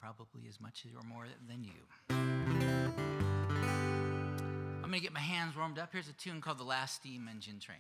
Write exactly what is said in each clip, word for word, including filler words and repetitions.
probably as much or more than you. I'm going to get my hands warmed up. Here's a tune called The Last Steam Engine Train.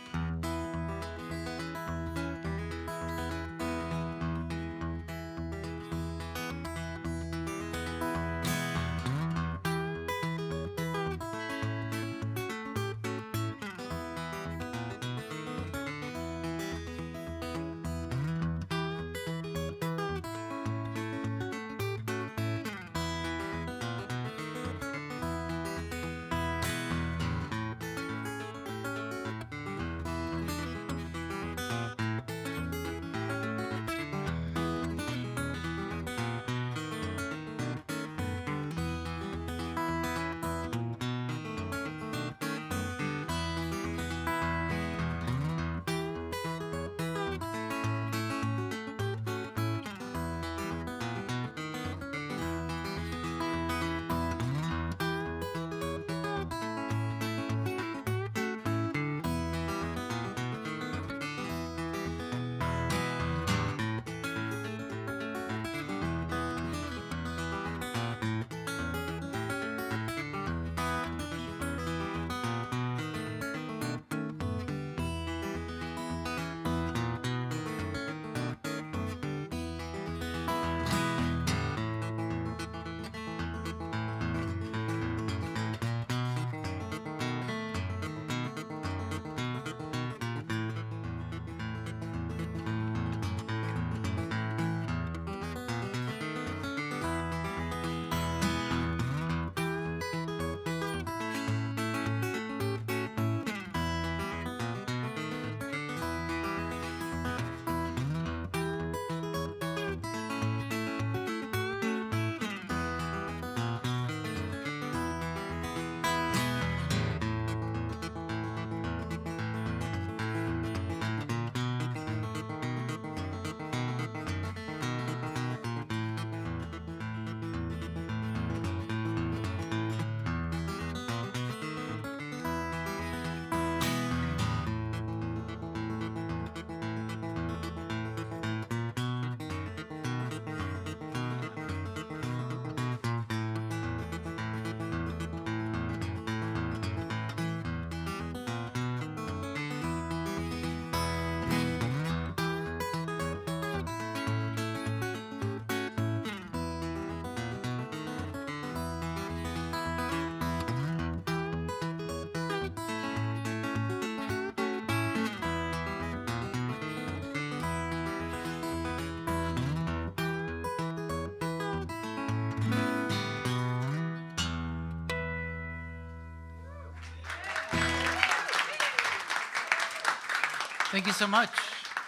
Thank you so much.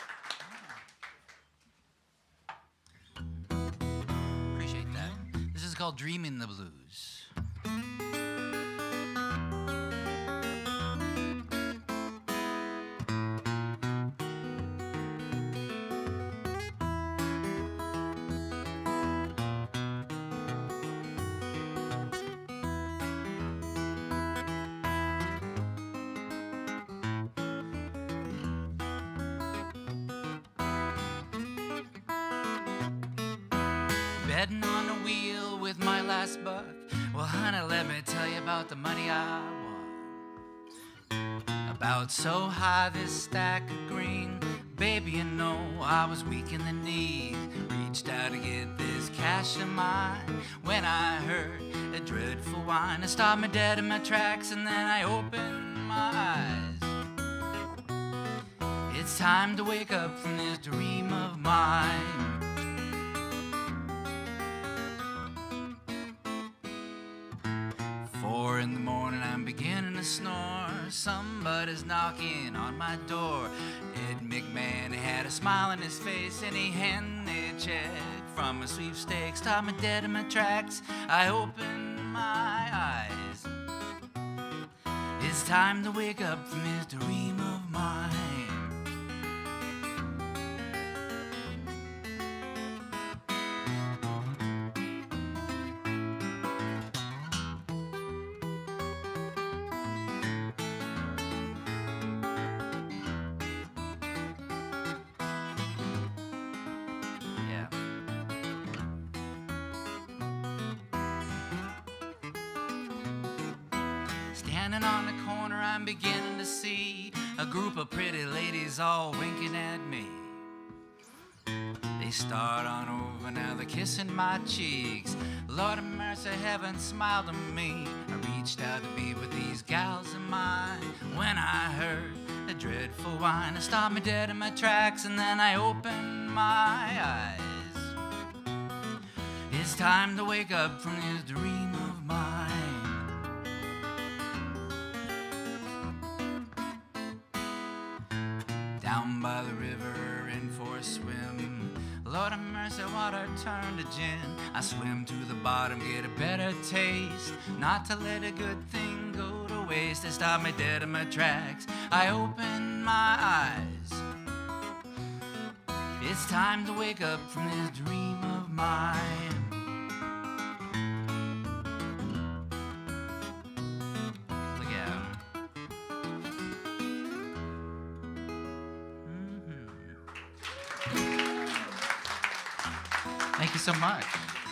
Appreciate that. This is called Dreaming the Blues. Betting on a wheel with my last buck. Well, honey, let me tell you about the money I won. About so high this stack of green. Baby, you know I was weak in the knees. Reached out to get this cash of mine when I heard a dreadful whine. It stopped me dead in my tracks and then I opened my eyes. It's time to wake up from this dream of mine. Four in the morning, I'm beginning to snore. Somebody's knocking on my door. Ed McMahon had a smile on his face and he handed me a check from a sweepstakes. Stopped me dead in my tracks. I opened my eyes. It's time to wake up from this dream of mine. Standing on the corner, I'm beginning to see a group of pretty ladies all winking at me. They start on over, now they're kissing my cheeks. Lord of mercy, heaven smiled on me. I reached out to be with these gals of mine when I heard a dreadful whine. It stopped me dead in my tracks, and then I opened my eyes. It's time to wake up from this dream of mine. Down by the river in for a swim. Lord of mercy, water turned to gin. I swim to the bottom, get a better taste. Not to let a good thing go to waste. It stopped me dead in my tracks. I opened my eyes. It's time to wake up from this dream of mine. Look out. Thank you so much.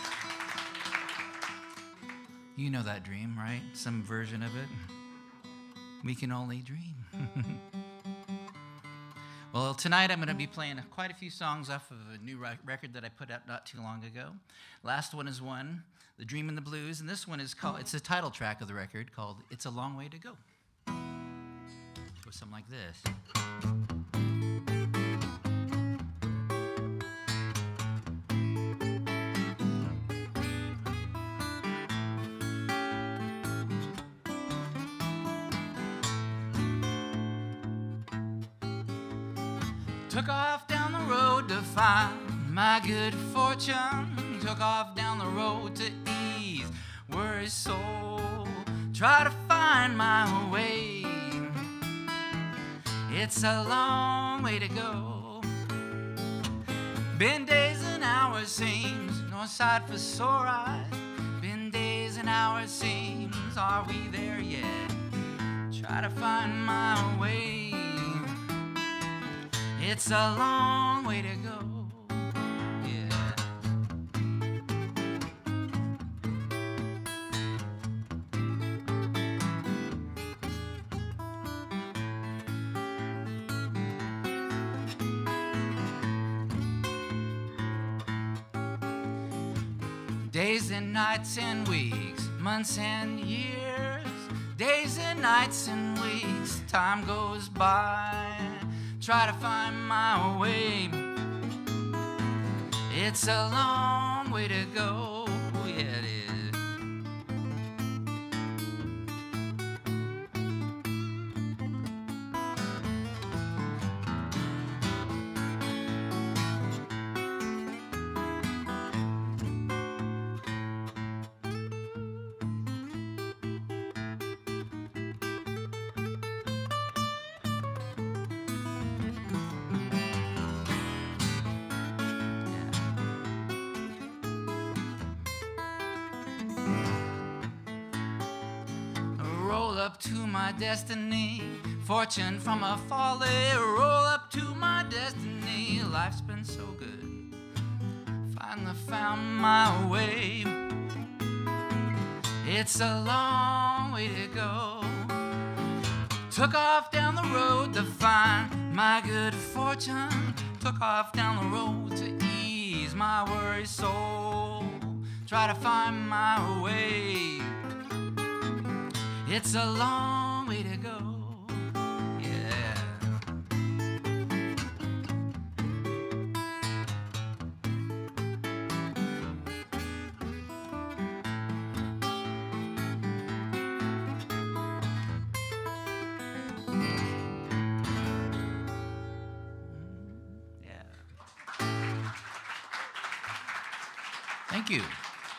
You know that dream, right? Some version of it. We can only dream. Well, tonight I'm going to be playing quite a few songs off of a new record that I put out not too long ago. Last one is one, The Dream and the Blues, and this one is called, it's the title track of the record called It's a Long Way to Go. Or something like this. Took off down the road to find my good fortune. Took off down the road to ease worried soul. Try to find my way. It's a long way to go. Been days and hours seems no sight for sore eyes. Been days and hours seems, are we there yet? Try to find my way. It's a long way to go, yeah. Days and nights and weeks, months and years. Days and nights and weeks, time goes by. Try to find my way. It's a long way to go, yeah it is. Up to my destiny, fortune from a folly. Roll up to my destiny, life's been so good. Finally found my way. It's a long way to go. Took off down the road to find my good fortune. Took off down the road to ease my worried soul. Try to find my way. It's a long way to go, yeah. Yeah. Thank you.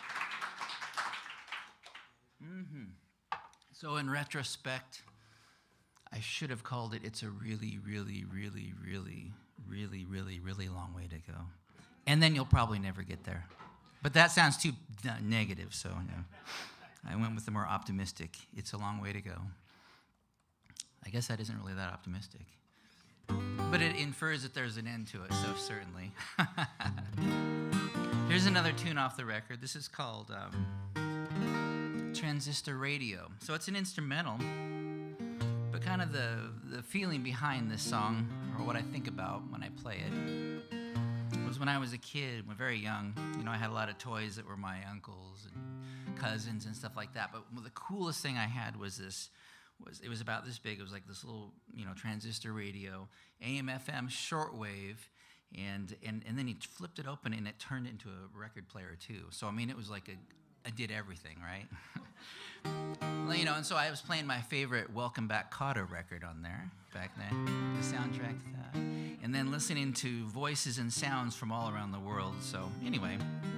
Mm-hmm. So in retrospect, I should have called it It's a Really, Really, Really, Really, Really, Really, Really Long Way to Go. And then you'll probably never get there. But that sounds too uh, negative, so you know, I went with the more optimistic, It's a Long Way to Go. I guess that isn't really that optimistic. But it infers that there's an end to it, so certainly. Here's another tune off the record. This is called um, transistor radio. So it's an instrumental, but kind of the, the feeling behind this song, or what I think about when I play it, was when I was a kid, when very young, you know, I had a lot of toys that were my uncles and cousins and stuff like that, but the coolest thing I had was this, was it was about this big. It was like this little, you know, transistor radio, A M F M shortwave, and, and, and then he flipped it open and it turned into a record player too. So, I mean, it was like a, I did everything, right? Well, you know, and so I was playing my favorite Welcome Back Kotter record on there back then, the soundtrack to that. And then listening to voices and sounds from all around the world. So anyway,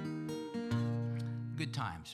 good times.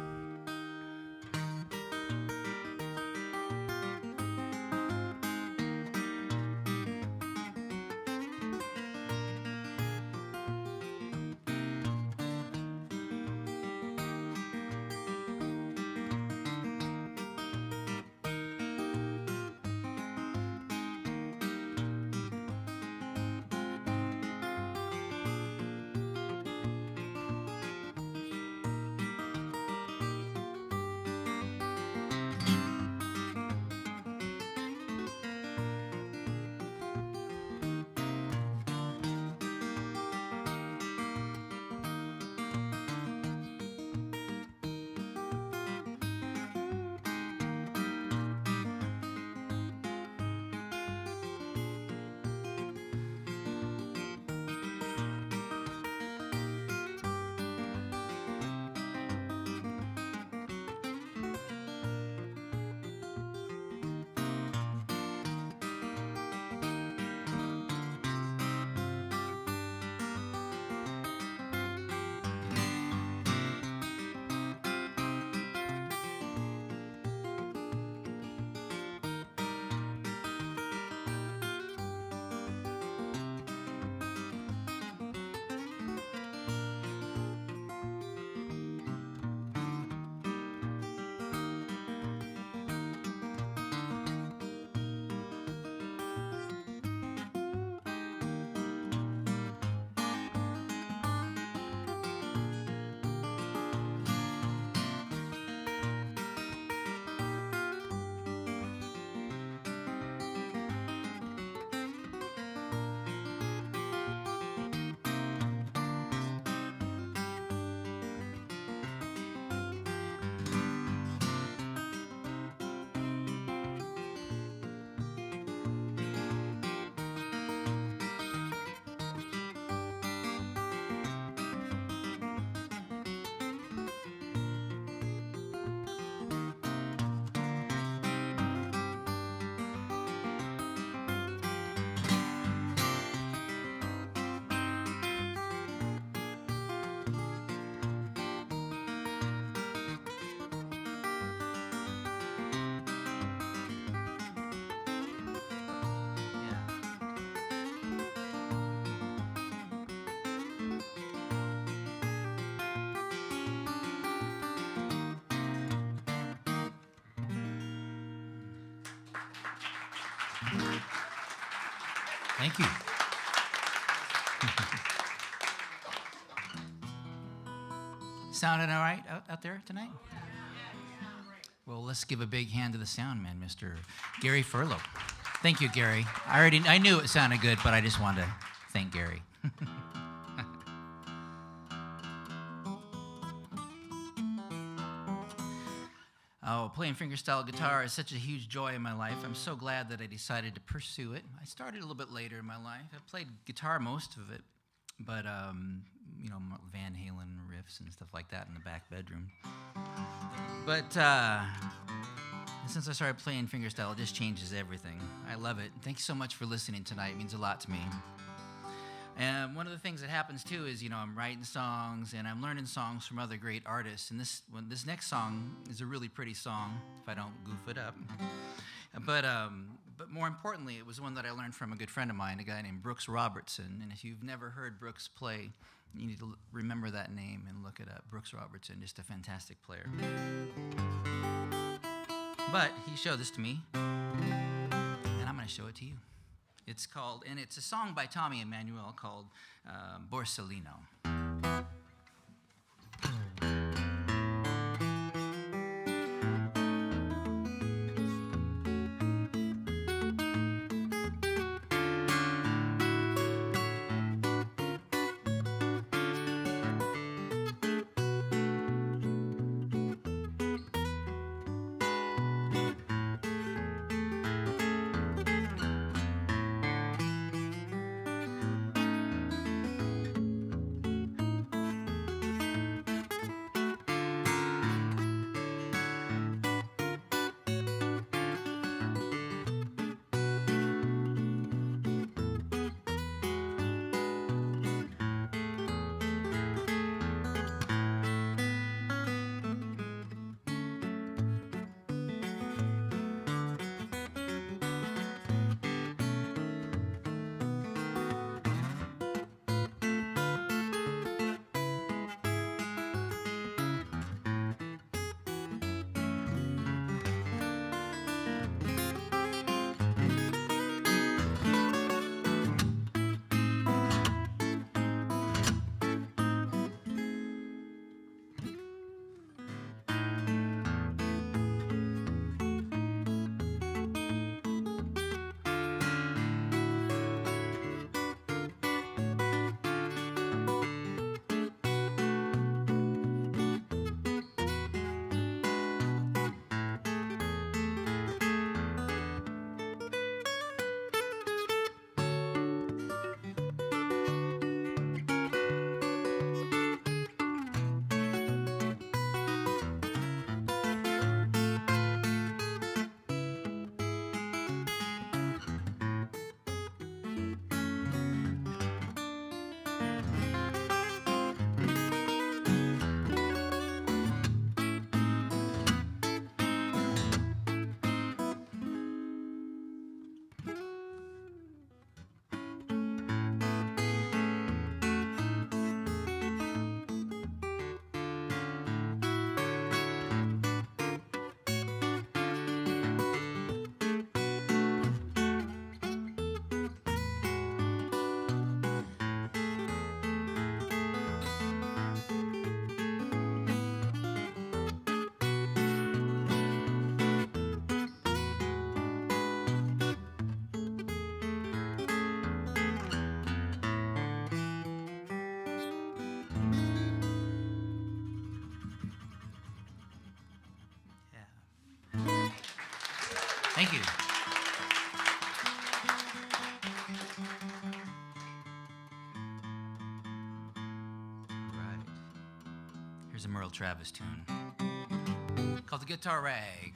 Thank you. Sounding all right out, out there tonight? Well, let's give a big hand to the sound man, Mister Gary Furlow. Thank you, Gary. I already I knew it sounded good, but I just wanted to thank Gary. Oh, playing fingerstyle guitar is such a huge joy in my life. I'm so glad that I decided to pursue it. I started a little bit later in my life. I played guitar most of it, but, um, you know, Van Halen riffs and stuff like that in the back bedroom. But uh, since I started playing fingerstyle, it just changes everything. I love it. Thanks so much for listening tonight. It means a lot to me. And one of the things that happens too is, you know, I'm writing songs and I'm learning songs from other great artists. And this one, this next song is a really pretty song, if I don't goof it up. But um, but more importantly, it was one that I learned from a good friend of mine, a guy named Brooks Robertson. And if you've never heard Brooks play, you need to remember that name and look it up. Brooks Robertson, just a fantastic player. But he showed this to me, and I'm going to show it to you. It's called, and it's a song by Tommy Emmanuel called uh, Borsellino. Thank you. All right. Here's a Merle Travis tune called The Guitar Rag.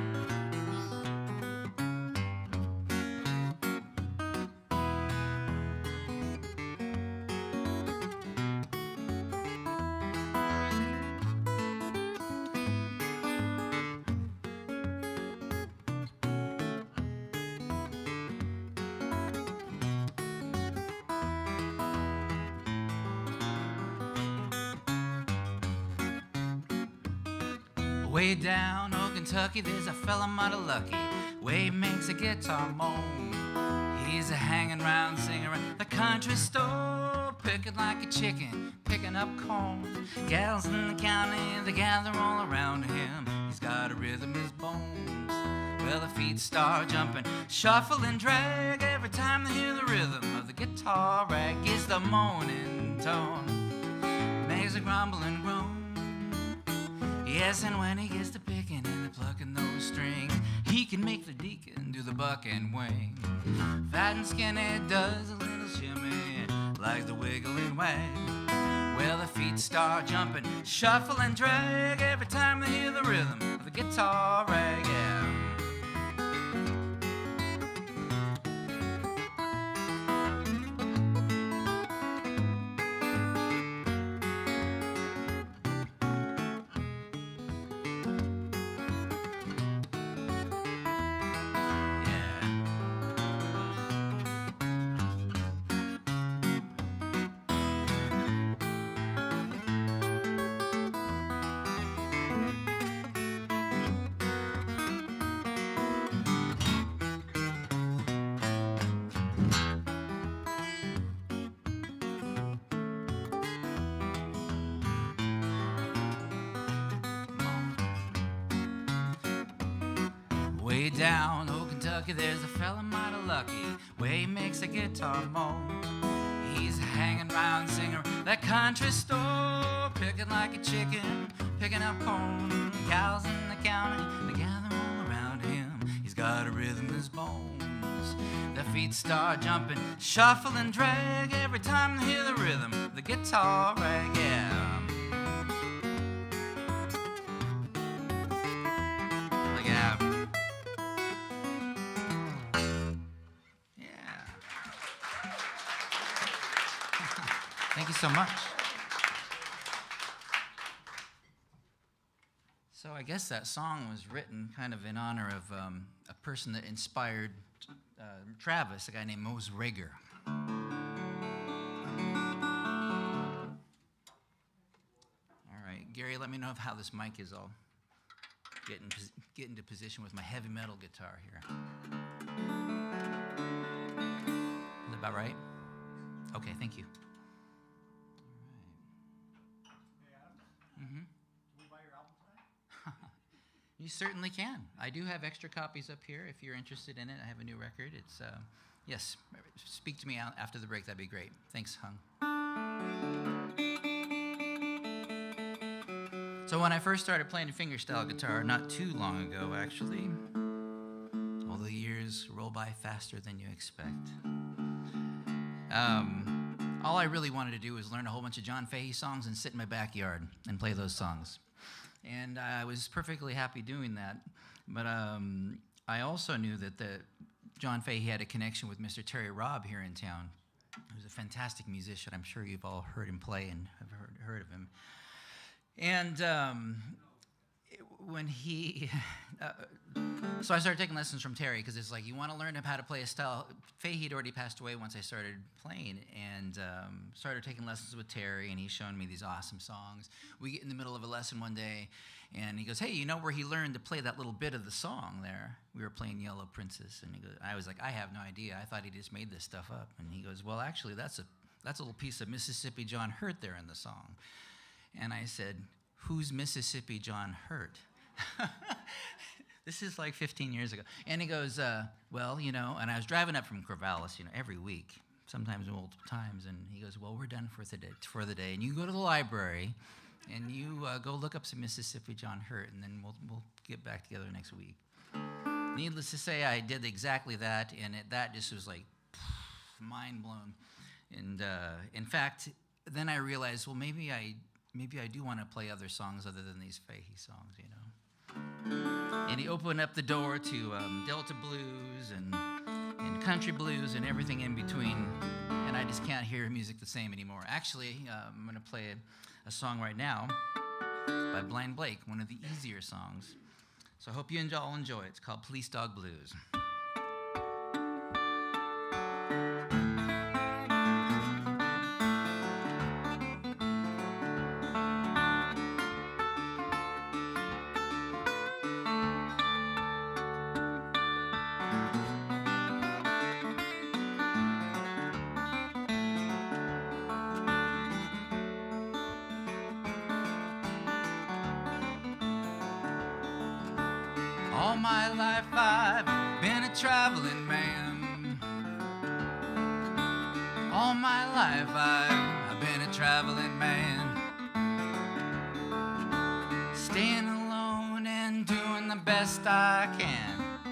Way down, oh Kentucky, there's a fella mighty lucky. Way he makes a guitar moan. He's a hanging round, singing around the country store, picking like a chicken, picking up corn. Gals in the county, they gather all around him. He's got a rhythm in his bones. Well, the feet start jumping, shuffle and drag every time they hear the rhythm of the guitar rag. Is the moaning tone, makes a grumble and groan. Yes, and when he gets to picking and the plucking those strings, he can make the deacon do the buck and wing. Fat and skinny does a little shimmy, like the wiggle and wag. Well, the feet start jumping, shuffle and drag every time they hear the rhythm of the guitar rag, yeah. Way down, oh Kentucky, there's a fella mighty lucky. Way he makes a guitar moan. He's hanging round, singing that country store, picking like a chicken, picking up corn. Cows in the county, they gather all around him. He's got a rhythm in his bones. The feet start jumping, shuffle and drag every time they hear the rhythm of the guitar rag, yeah. Look out. Thank you so much. So I guess that song was written kind of in honor of um, a person that inspired uh, Travis, a guy named Mose Rager. All right, Gary, let me know how this mic is all getting get into position with my heavy metal guitar here. Is that about right? Okay, thank you. Mm-hmm. Can we buy your album tonight? You certainly can. I do have extra copies up here if you're interested in it. I have a new record. It's, uh, yes, speak to me out after the break. That'd be great. Thanks, Hung. So when I first started playing fingerstyle guitar, not too long ago, actually, all the years roll by faster than you expect. Um... All I really wanted to do was learn a whole bunch of John Fahey songs and sit in my backyard and play those songs. And I was perfectly happy doing that. But um, I also knew that the John Fahey had a connection with Mister Terry Robb here in town, who's a fantastic musician. I'm sure you've all heard him play and have heard, heard of him. And um, it, when he... Uh, so I started taking lessons from Terry, because it's like, you want to learn how to play a style. Fahey had already passed away once I started playing, and um, started taking lessons with Terry, and he's shown me these awesome songs. We get in the middle of a lesson one day, and he goes, hey, you know where he learned to play that little bit of the song there? We were playing Yellow Princess, and he goes, I was like, I have no idea. I thought he just made this stuff up. And he goes, well, actually, that's a, that's a little piece of Mississippi John Hurt there in the song. And I said, who's Mississippi John Hurt? This is like fifteen years ago. And he goes, uh, well, you know, and I was driving up from Corvallis, you know, every week, sometimes multiple times, and he goes, well, we're done for the day, for the day. And you go to the library, and you uh, go look up some Mississippi John Hurt, and then we'll, we'll get back together next week. Needless to say, I did exactly that, and it, that just was like mind blown. And uh, in fact, then I realized, well, maybe I maybe I do want to play other songs other than these Fahey songs, you know. And he opened up the door to um, Delta blues and and country blues and everything in between. And I just can't hear music the same anymore. Actually, uh, I'm going to play a, a song right now by Blind Blake, one of the easier songs. So I hope you all enjoy it. It's called Police Dog Blues. All my life I've been a traveling man. All my life I've, I've been a traveling man. Staying alone and doing the best I can.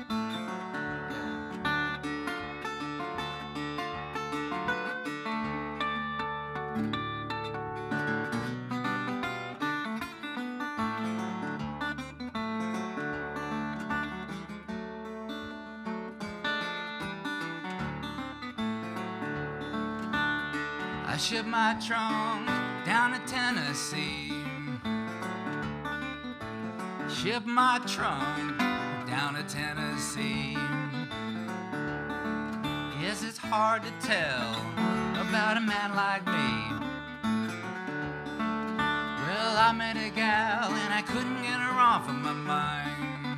I shipped my trunk down to Tennessee. Shipped my trunk down to Tennessee. Yes, it's hard to tell about a man like me. Well, I met a gal and I couldn't get her off of my mind.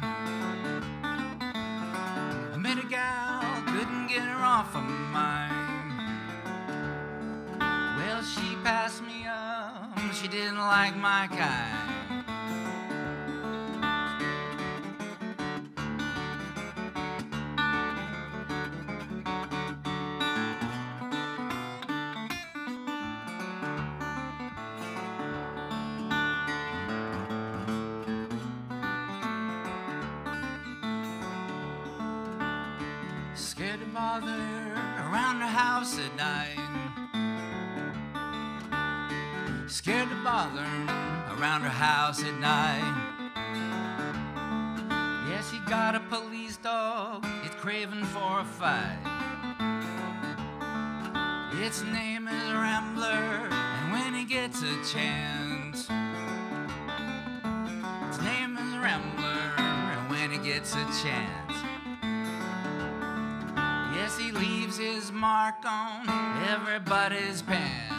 I met a gal, couldn't get her off of my mind. Well, she passed me up, she didn't like my kind. Scared to bother around the house at night. Scared to bother around her house at night. Yes, he got a police dog, it's craving for a fight. Its name is Rambler, and when he gets a chance, its name is Rambler, and when he gets a chance, yes, he leaves his mark on everybody's pants.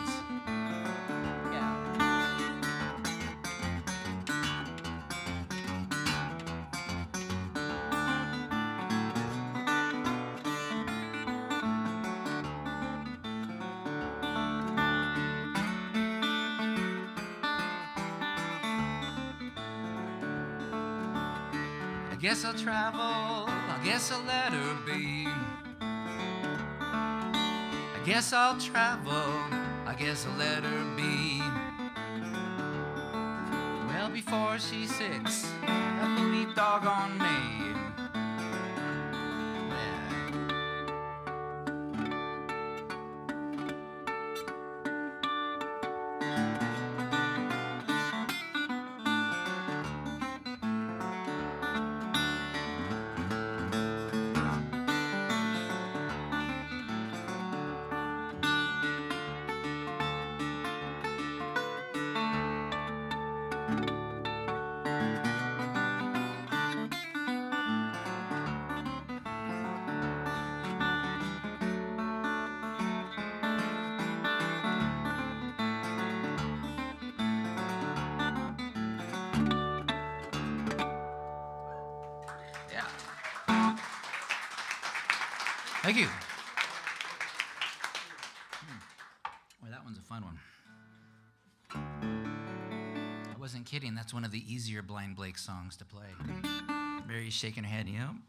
I guess I'll travel, I guess I'll let her be. I guess I'll travel, I guess I'll let her be. Well, before she sits a police dog on me. Thank you. Hmm. Well, that one's a fun one. I wasn't kidding. That's one of the easier Blind Blake songs to play. Mary's shaking her head. Yep.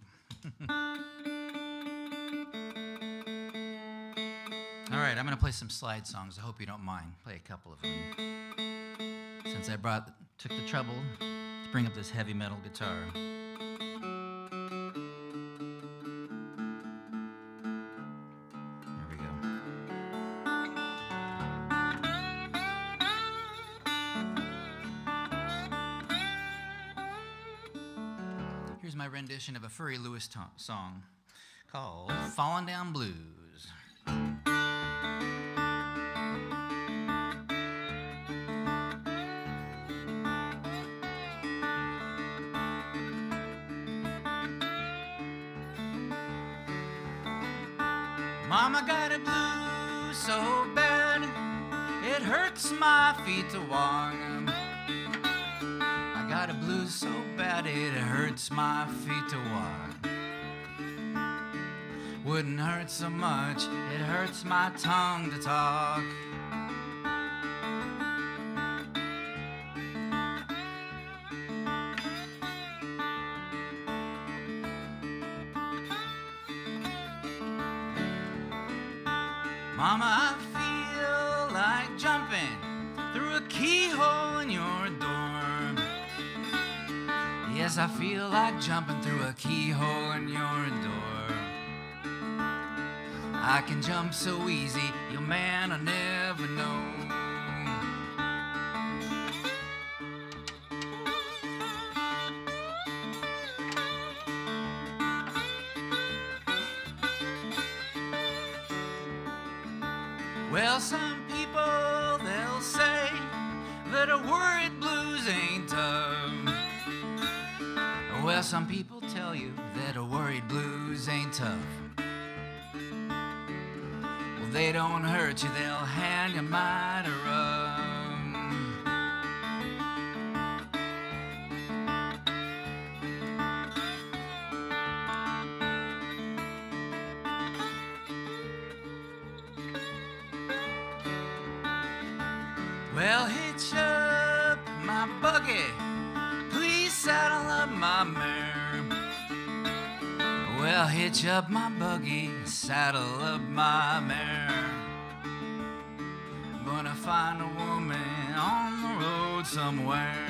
All right, I'm going to play some slide songs. I hope you don't mind. Play a couple of them. Since I brought, took the trouble to bring up this heavy metal guitar. rendition of a Furry Lewis to- song called Falling Down Blues. Mama got a blues so bad it hurts my feet to walk. I got a blues so bad it hurts my feet to walk. Wouldn't hurt so much, it hurts my tongue to talk. Mama, I feel like jumping through a keyhole in your door. Yes, I feel like jumping through a keyhole in your door. I can jump so easy, your man will never know. Well, some people, they'll say that a worried blues ain't tough. Well, some people tell you that a worried blues ain't tough. Well, they don't hurt you, they'll hand you mighty rough. Well, hitch up my buggy, please saddle up my mare. Well, hitch up my buggy, saddle up my mare. I'm gonna find a woman on the road somewhere.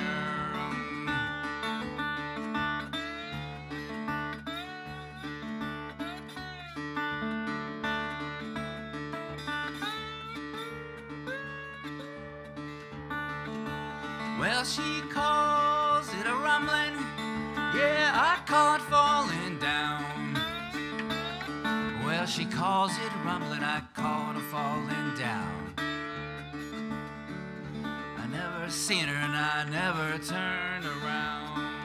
Well, she calls it a rumbling, yeah, I call it falling down. Well, she calls it rumbling, I call it a falling down. I never seen her and I never turned around.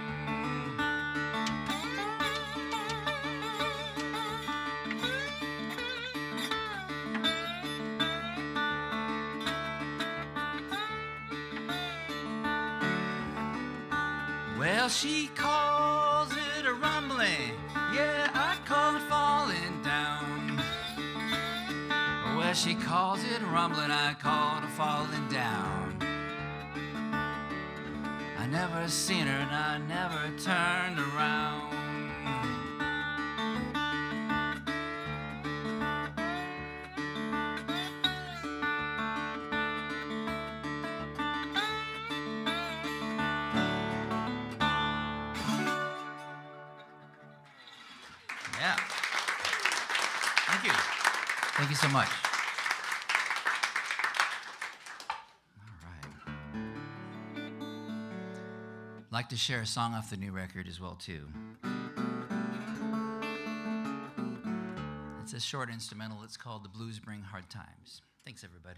Well, she calls it a rumbling, yeah, I call it falling down. Well, she calls it rumbling, I call it falling down. I never seen her and I never turned around. Yeah. Thank you. Thank you so much. All right. I'd like to share a song off the new record as well, too. It's a short instrumental. It's called The Blues Bring Hard Times. Thanks, everybody.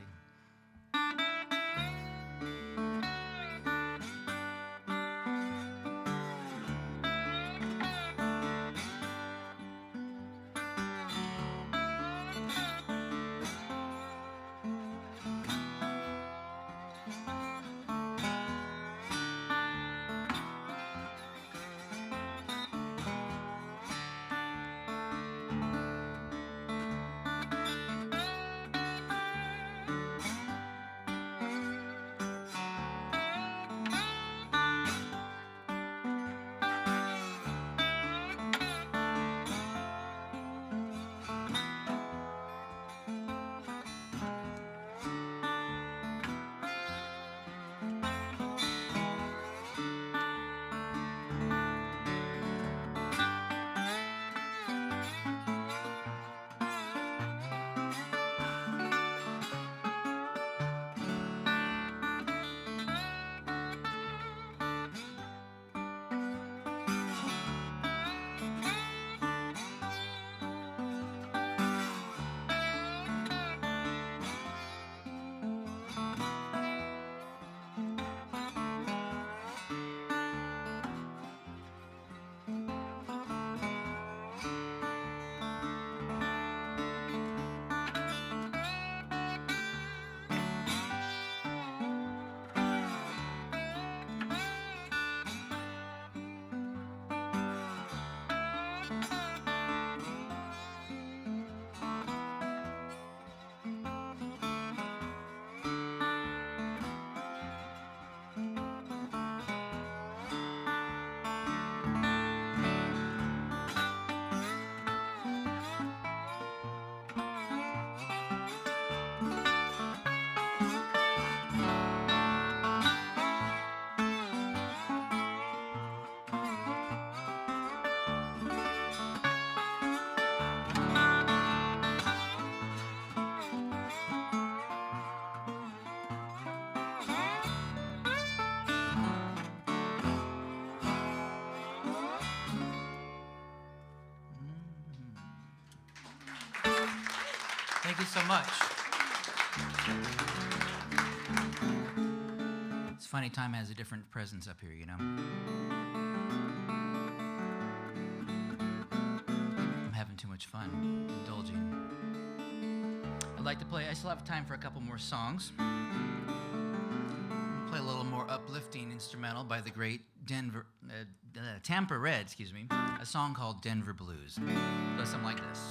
Thank you so much. It's funny, time has a different presence up here, you know? I'm having too much fun, indulging. I'd like to play, I still have time for a couple more songs. Play a little more uplifting instrumental by the great Denver, uh, uh, Tampa Red, excuse me, a song called Denver Blues. It goes something like this.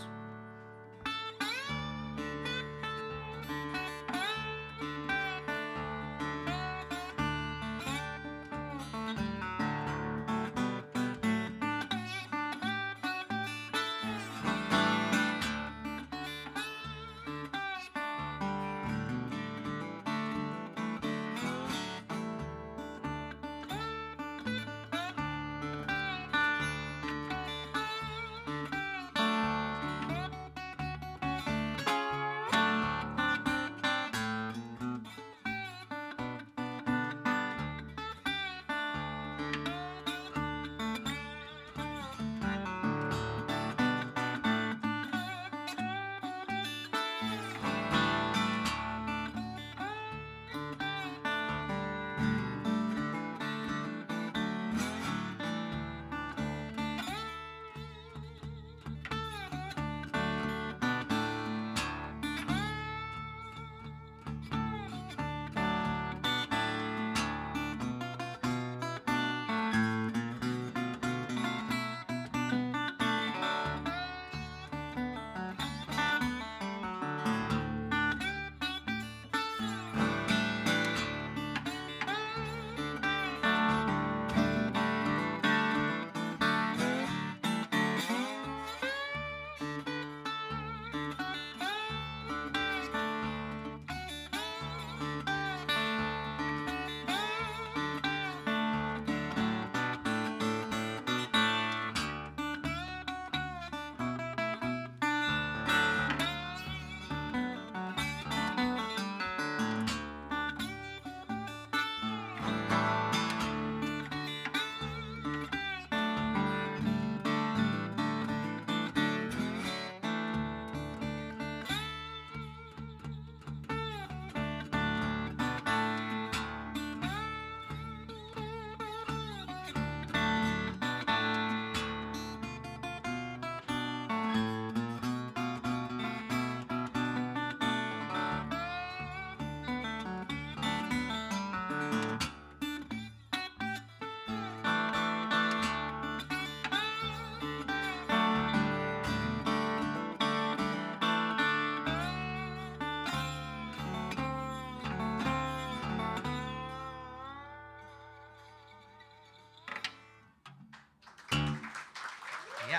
Yeah,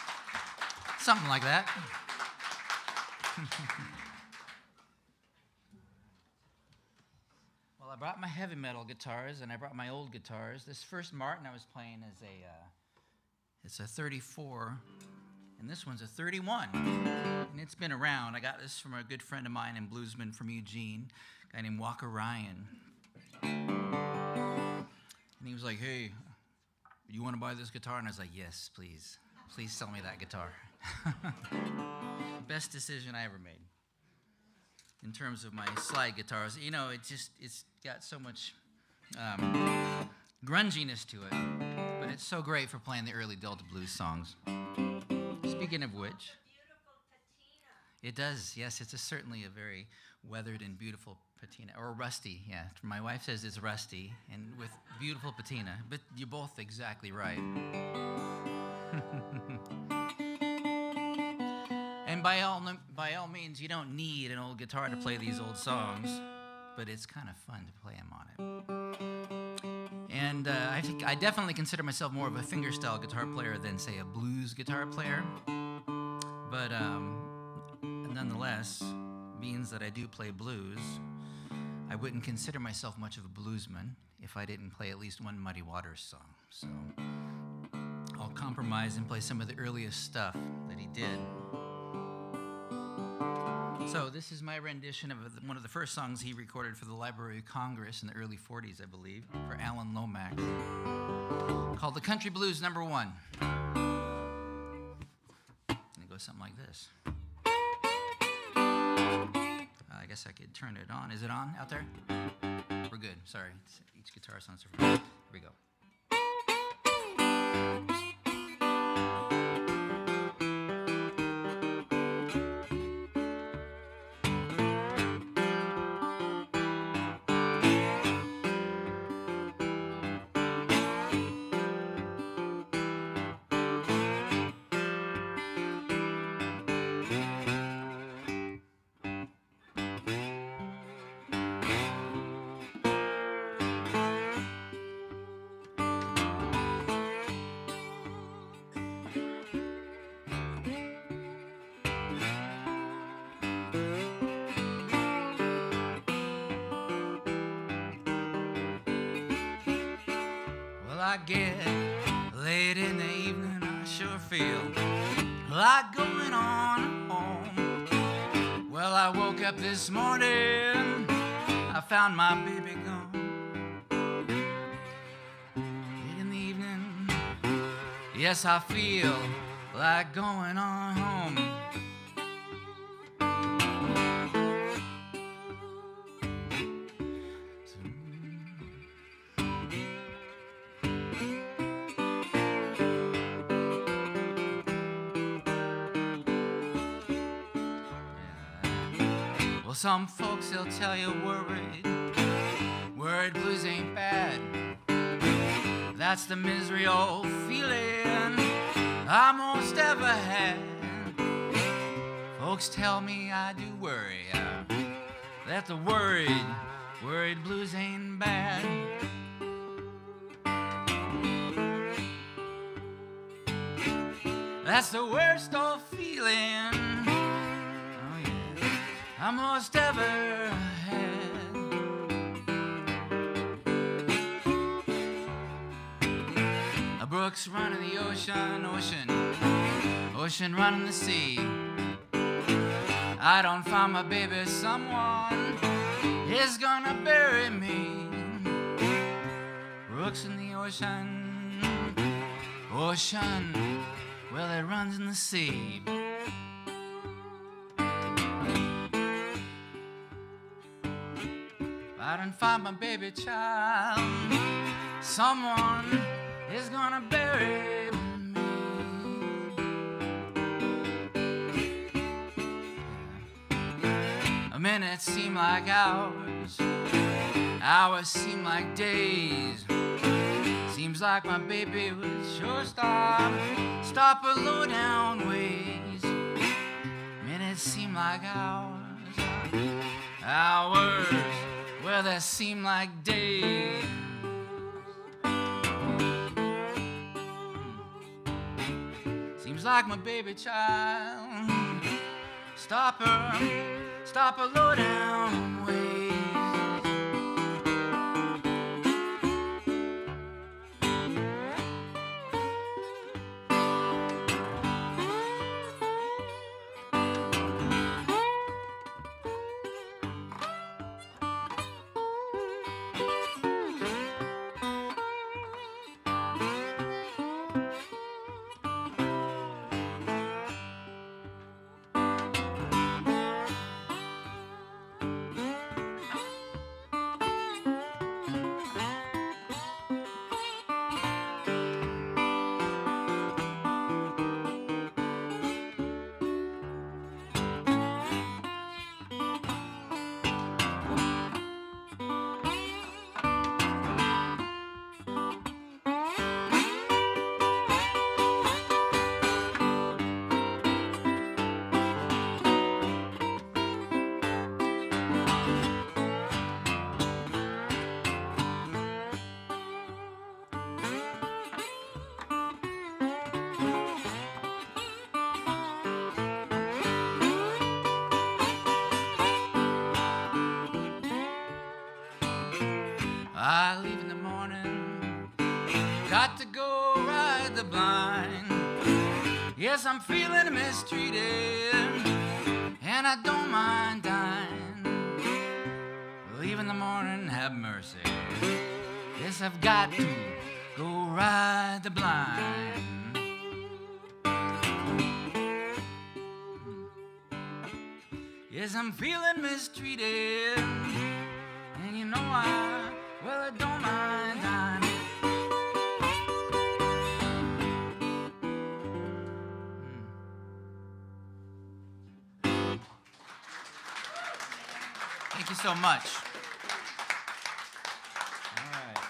something like that. Well, I brought my heavy metal guitars and I brought my old guitars. This first Martin I was playing is a, uh, it's a thirty-four, and this one's a thirty-one, and it's been around. I got this from a good friend of mine and bluesman from Eugene, a guy named Walker Ryan. And he was like, hey, you want to buy this guitar? And I was like, yes, please. Please sell me that guitar. Best decision I ever made in terms of my slide guitars. You know, it just, it's got so much um, grunginess to it, but it's so great for playing the early Delta blues songs. Speaking of which, it does, yes, it's a, certainly a very weathered and beautiful patina, or rusty, yeah. My wife says it's rusty, and with beautiful patina, but you're both exactly right. And by all, by all means, you don't need an old guitar to play these old songs, but it's kind of fun to play them on it. And uh, I, think I definitely consider myself more of a fingerstyle guitar player than, say, a blues guitar player, but um, nonetheless, means that I do play blues. I wouldn't consider myself much of a bluesman if I didn't play at least one Muddy Waters song. So I'll compromise and play some of the earliest stuff that he did. So this is my rendition of one of the first songs he recorded for the Library of Congress in the early forties, I believe, for Alan Lomax, called The Country Blues Number One. And it goes something like this. I guess I could turn it on. Is it on out there? We're good. Sorry. It's, each guitar sounds different. Here we go. I get late in the evening, I sure feel like going on home. Well, I woke up this morning, I found my baby gone. Late in the evening, yes, I feel like going on home. Well, some folks, they'll tell you worried, worried blues ain't bad. That's the misery old feeling I most ever had. Folks tell me I do worry, uh, that the worried, worried blues ain't bad. That's the worst old feeling I most ever had. A brook's running the ocean, ocean, ocean running the sea. I don't find my baby, someone is gonna bury me. Brooks in the ocean, ocean, well, it runs in the sea. I don't find my baby child, someone is gonna bury me. A minute seem like hours, hours seem like days. Seems like my baby would sure stop, stop a low down ways. Minutes seem like hours, hours, well, they seem like days. Seems like my baby child, stop her, stop her low down ways. I leave in the morning, got to go ride the blind. Yes, I'm feeling mistreated, and I don't mind dying. Leave in the morning, have mercy. Yes, I've got to go ride the blind. is I'm feeling mistreated. And you know I, well, I don't mind time. Thank you so much. All right.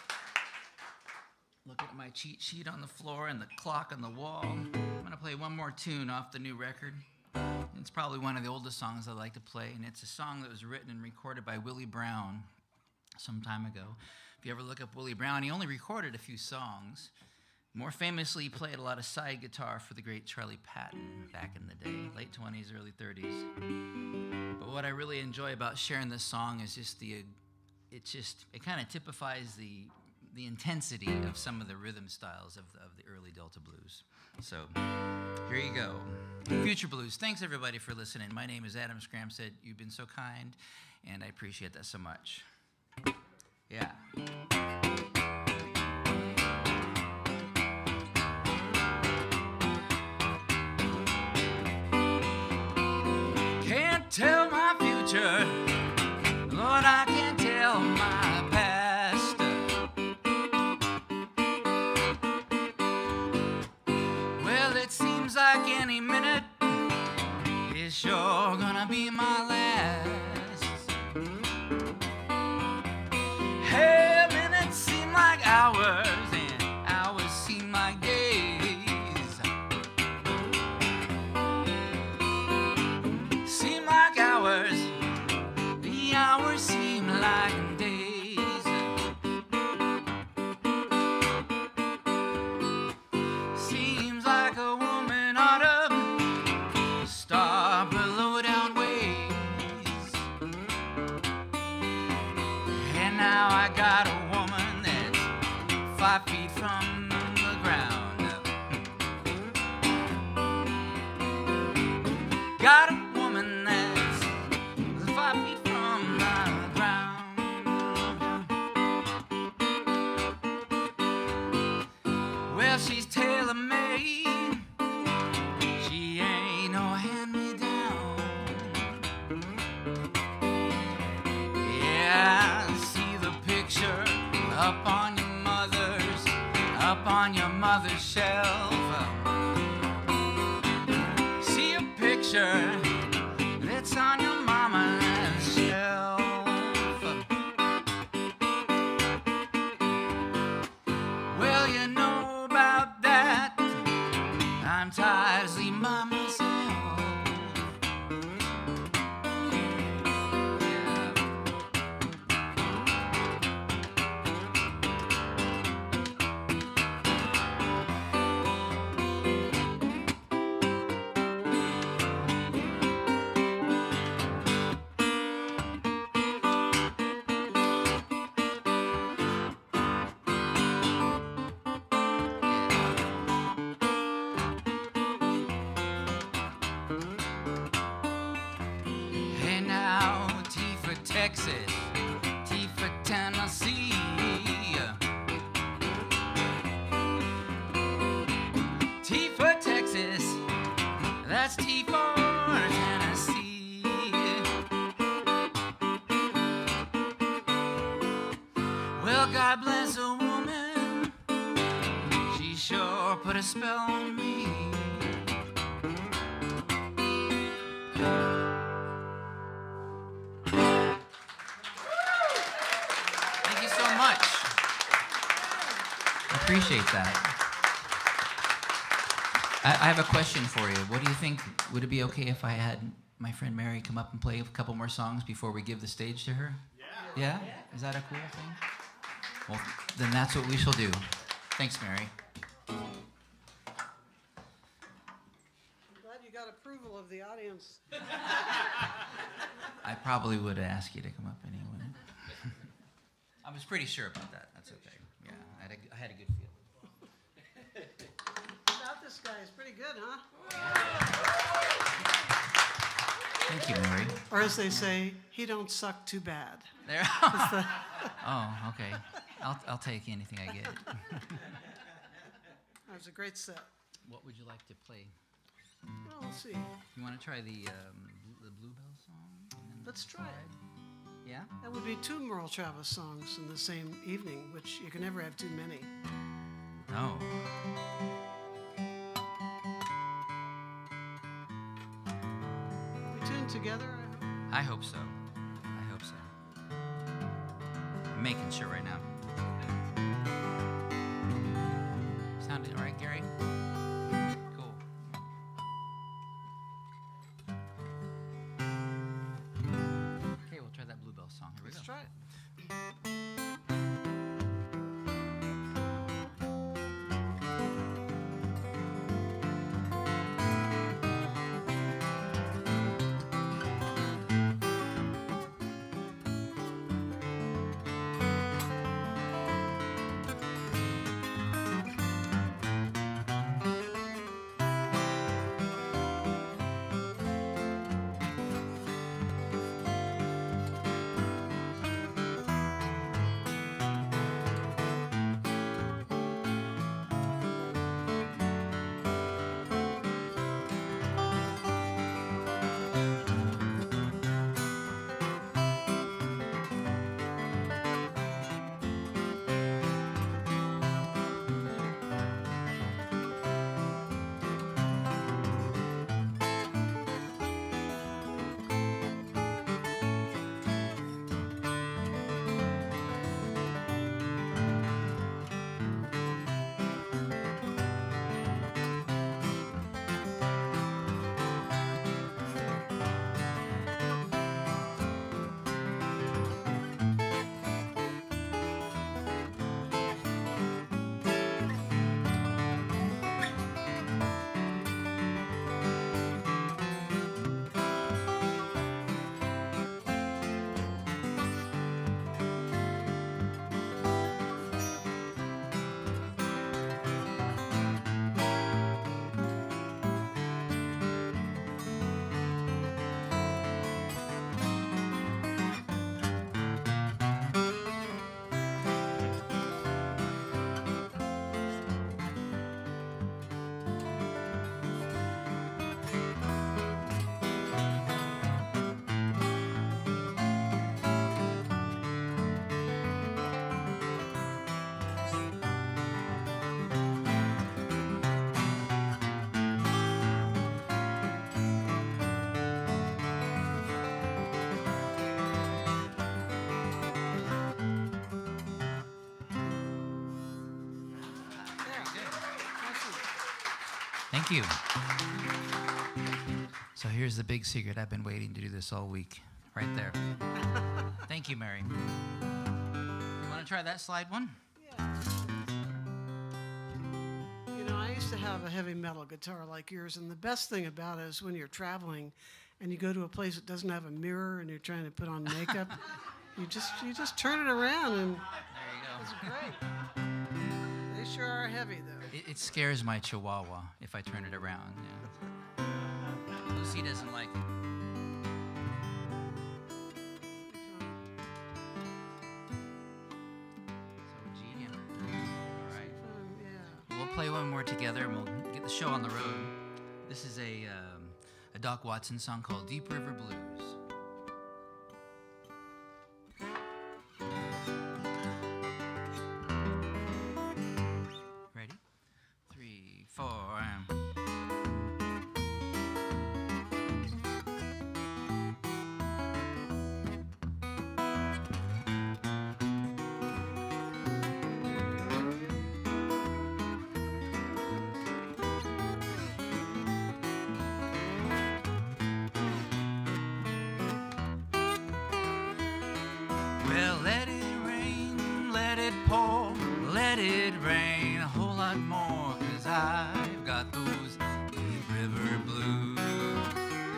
Look at my cheat sheet on the floor and the clock on the wall. I'm going to play one more tune off the new record. It's probably one of the oldest songs I like to play, and it's a song that was written and recorded by Willie Brown some time ago. If you ever look up Willie Brown, he only recorded a few songs. More famously, he played a lot of side guitar for the great Charlie Patton back in the day, late twenties, early thirties. But what I really enjoy about sharing this song is just the, it just, it kind of typifies the, the intensity of some of the rhythm styles of the, of the early Delta blues. So here you go. Future Blues. Thanks, everybody, for listening. My name is Adam Scramstad. You've been so kind, and I appreciate that so much. Yeah. Can't tell my future, Lord, I can't tell my past. Well, it seems like any minute is sure gonna be my last. Hey, minutes seem like hours, and hours seem like days. Seem like hours, the hours seem like days. Seems like a woman ought to stop her low down ways. And now I got a woman that's five feet from the ground. Got a woman that's five feet from the ground. Well, she's tailor-made. She ain't no hand-me-down. Yeah, I see the picture up on your mother's, up on your mother's shelf. See a picture that's on your mama's shelf. Well, you know about that. I'm tired of sleeping by myself. Hey now, T for Texas, T for Tennessee. T for Texas, that's T for Tennessee. Well, God bless a woman, she sure put a spell on me. Thank you so much. I appreciate that. I, I have a question for you. What do you think? Would it be okay if I had my friend Mary come up and play a couple more songs before we give the stage to her? Yeah? Yeah? Is that a cool thing? Well, then that's what we shall do. Thanks, Mary. I'm glad you got approval of the audience. I probably would have asked you to come up anyway. I was pretty sure about that. That's okay. Yeah, I had a, I had a good feeling. About this guy is pretty good, huh? Thank you, Mary. Or as they say, he don't suck too bad. There. Oh, okay. I'll I'll take anything I get. That was a great set. What would you like to play? Well, we'll see. You want to try the um, the Bluebells? Let's try it. Yeah? That would be two Merle Travis songs in the same evening, which you can never have too many. No. We tuned together, I hope. I hope so. I hope so. I'm making sure right now. Sounded all right, Gary? Cool. Okay, we'll try that Bluebell song. Here we Let's go. try it. Thank you. So here's the big secret. I've been waiting to do this all week. Right there. Thank you, Mary. You want to try that slide one? Yeah. You know, I used to have a heavy metal guitar like yours, and the best thing about it is when you're traveling and you go to a place that doesn't have a mirror and you're trying to put on makeup, you just you just turn it around and There you go. it's great. They sure are heavy, though. It, it scares my chihuahua if I turn it around. Yeah. Lucy doesn't like it. So G, yeah. All right. Um, yeah. We'll play one more together and we'll get the show on the road. This is a, um, a Doc Watson song called Deep River Blues. Ready? Three, four, and... Well, let it rain, let it pour, let it rain a whole lot more, 'cause I've got those deep river blues.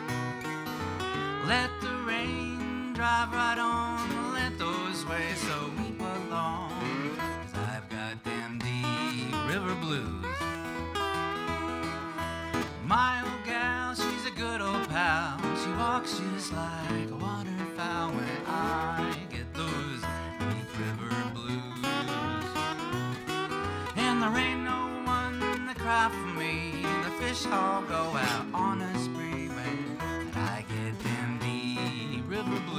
Let the rain drive right on, let those waves so weep along, 'cause I've got them deep river blues. My old gal, she's a good old pal, she walks just like a waterfowl when I get those deep river blues. And there ain't no one to cry for me, the fish all go out on a spree when I get them deep river blues.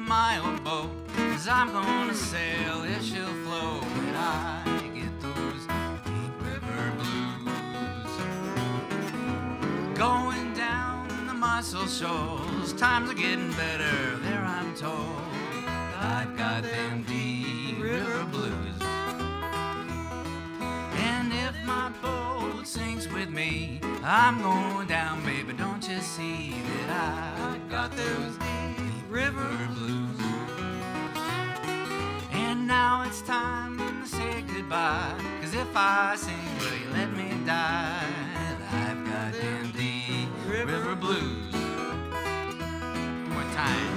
my old boat, 'cause I'm gonna sail if she'll float when I get those deep river blues. Going down the Muscle Shoals, times are getting better there, I'm told. I've got them deep river blues. And if my boat sinks with me, I'm going down, baby, don't you see that I've got those deep river blues. And now it's time to say goodbye, 'cause if I sing, will you let me die? I've got them deep river blues. One more time.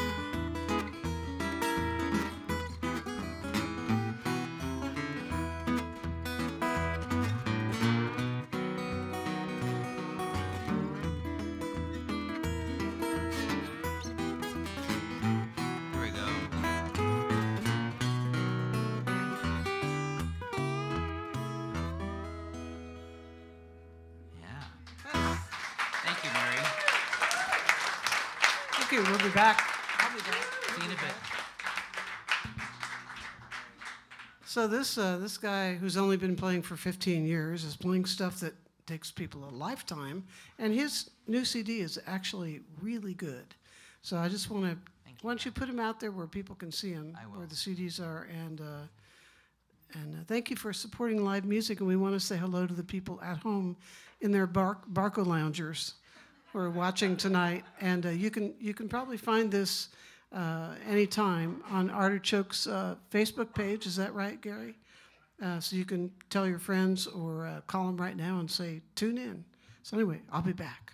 Thank you. We'll be back. I'll be back. See you in a bit. So this uh, this guy who's only been playing for fifteen years is playing stuff that takes people a lifetime, and his new C D is actually really good. So I just want to, why don't you put him out there where people can see him, where the C Ds are, and uh, and uh, thank you for supporting live music. And we want to say hello to the people at home in their bar Barco loungers who are watching tonight. And uh, you can you can probably find this uh, anytime on Artichoke's uh, Facebook page. Is that right, Gary? Uh, so you can tell your friends or uh, call them right now and say, tune in. So anyway, I'll be back.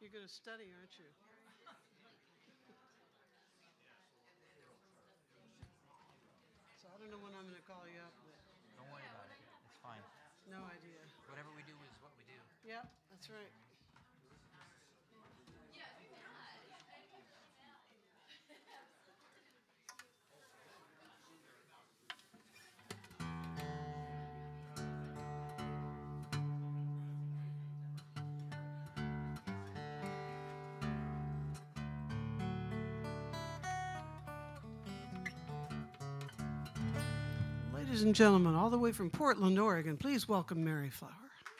You're going to study, aren't you? So I don't know when I'm going to call you up, but Don't worry about it. It's fine. no idea. Whatever we do is what we do. Yep, that's right. Ladies and gentlemen, all the way from Portland, Oregon, please welcome Mary Flower.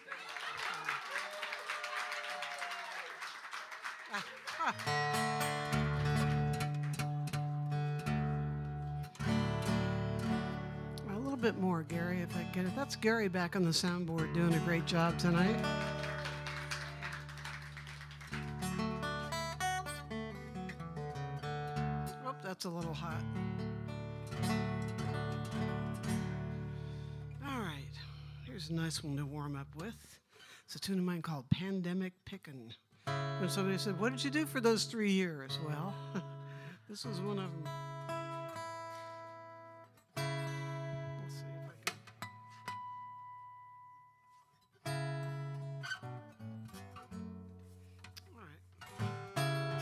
A little bit more, Gary, if I get it. That's Gary back on the soundboard doing a great job tonight. Oh, that's a little hot. All right, here's a nice one to warm up with. It's a tune of mine called Pandemic Pickin'. When somebody said, what did you do for those three years? Well, this was one of them. Let's see if I can. All right.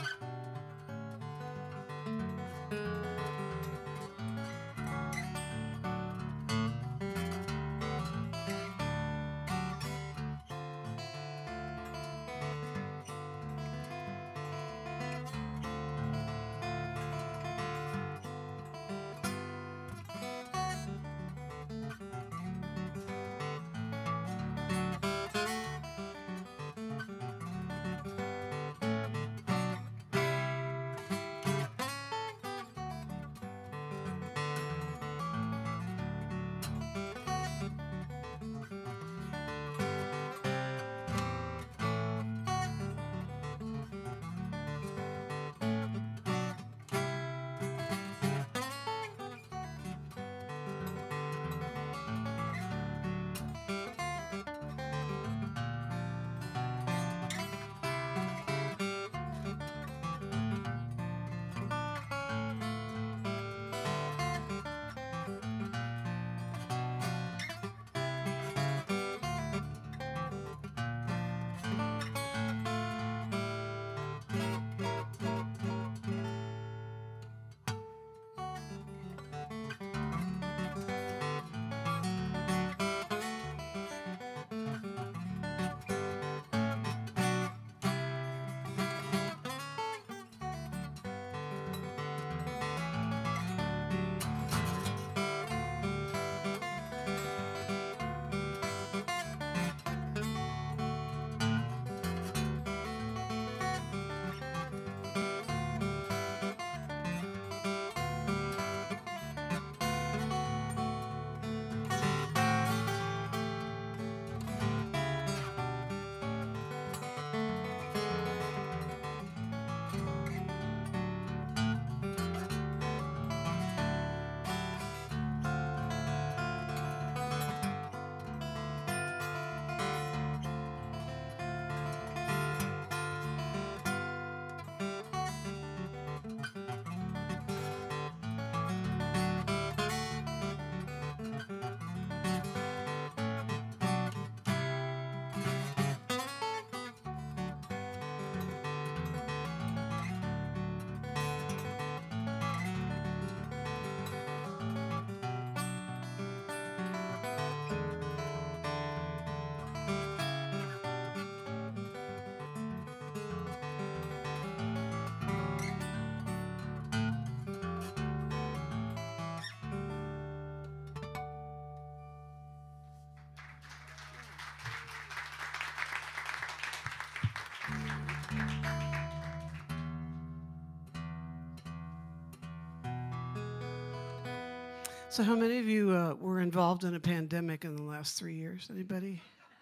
So how many of you uh, were involved in a pandemic in the last three years? Anybody?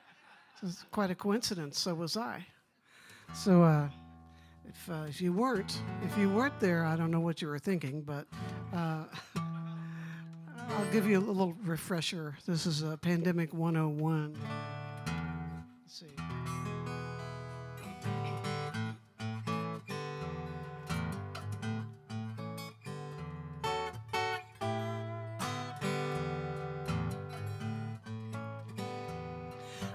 It's quite a coincidence. So was I. So uh, if uh, if you weren't, if you weren't there, I don't know what you were thinking, but uh, I'll give you a little refresher. This is a Pandemic one oh one. Let's see.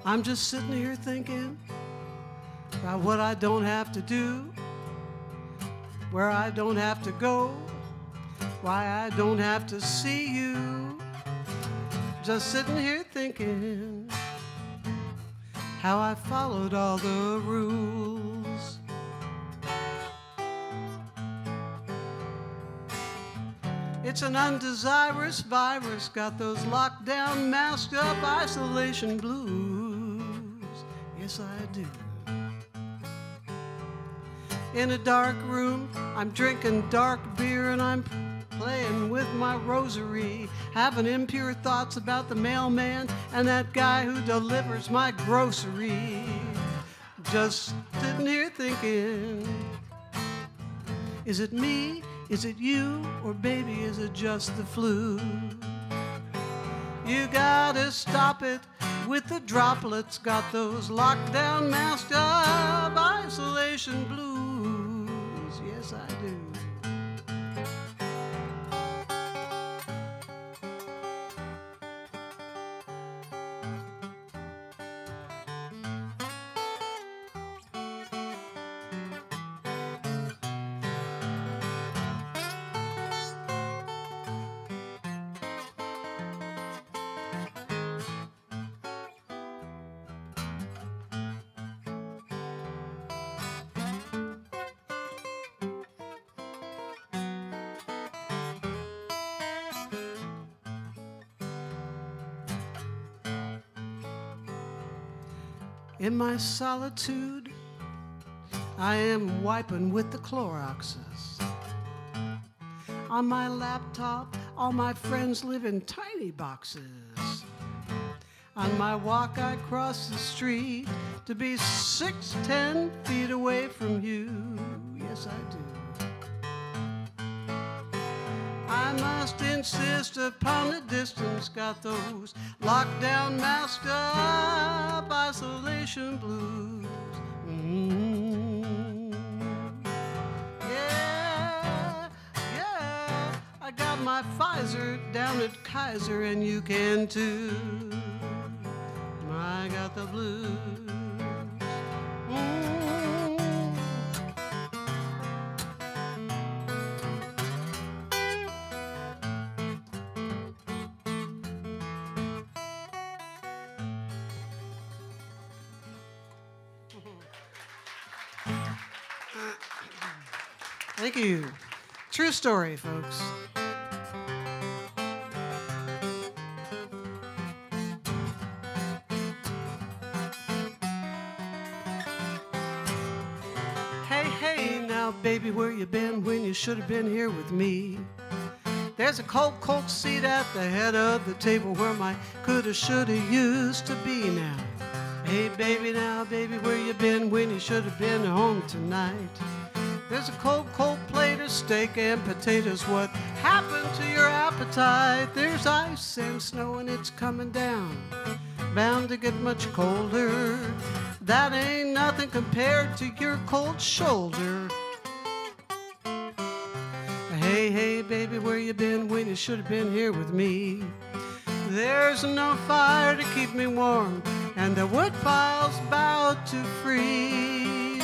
I'm just sitting here thinking about what I don't have to do, where I don't have to go, why I don't have to see you. Just sitting here thinking how I followed all the rules. It's an undesirous virus, got those lockdown, masked up isolation blues. Yes, I do. In a dark room, I'm drinking dark beer and I'm playing with my rosary, having impure thoughts about the mailman and that guy who delivers my groceries. Just sitting here thinking, is it me? Is it you? Or baby, is it just the flu? You gotta stop it with the droplets, got those lockdown, masked up isolation blues. Yes, I do. In my solitude, I am wiping with the Cloroxes. On my laptop, all my friends live in tiny boxes. On my walk, I cross the street to be six, ten feet away from you. Yes, I do. I must insist upon the distance, got those lockdown, masked up isolation blues. Mm-hmm. Yeah, yeah, I got my Pfizer down at Kaiser and you can too. I got the blues. Mm-hmm. Thank you. True story, folks. Hey, hey, now, baby, where you been when you should have been here with me? There's a cold, cold seat at the head of the table where my coulda, shoulda used to be now. Hey, baby, now, baby, where you been when you should have been home tonight? There's a cold, cold plate of steak and potatoes. What happened to your appetite? There's ice and snow and it's coming down, bound to get much colder. That ain't nothing compared to your cold shoulder. Hey, hey, baby, where you been when you should have been here with me? There's no fire to keep me warm, and the wood pile's about to freeze.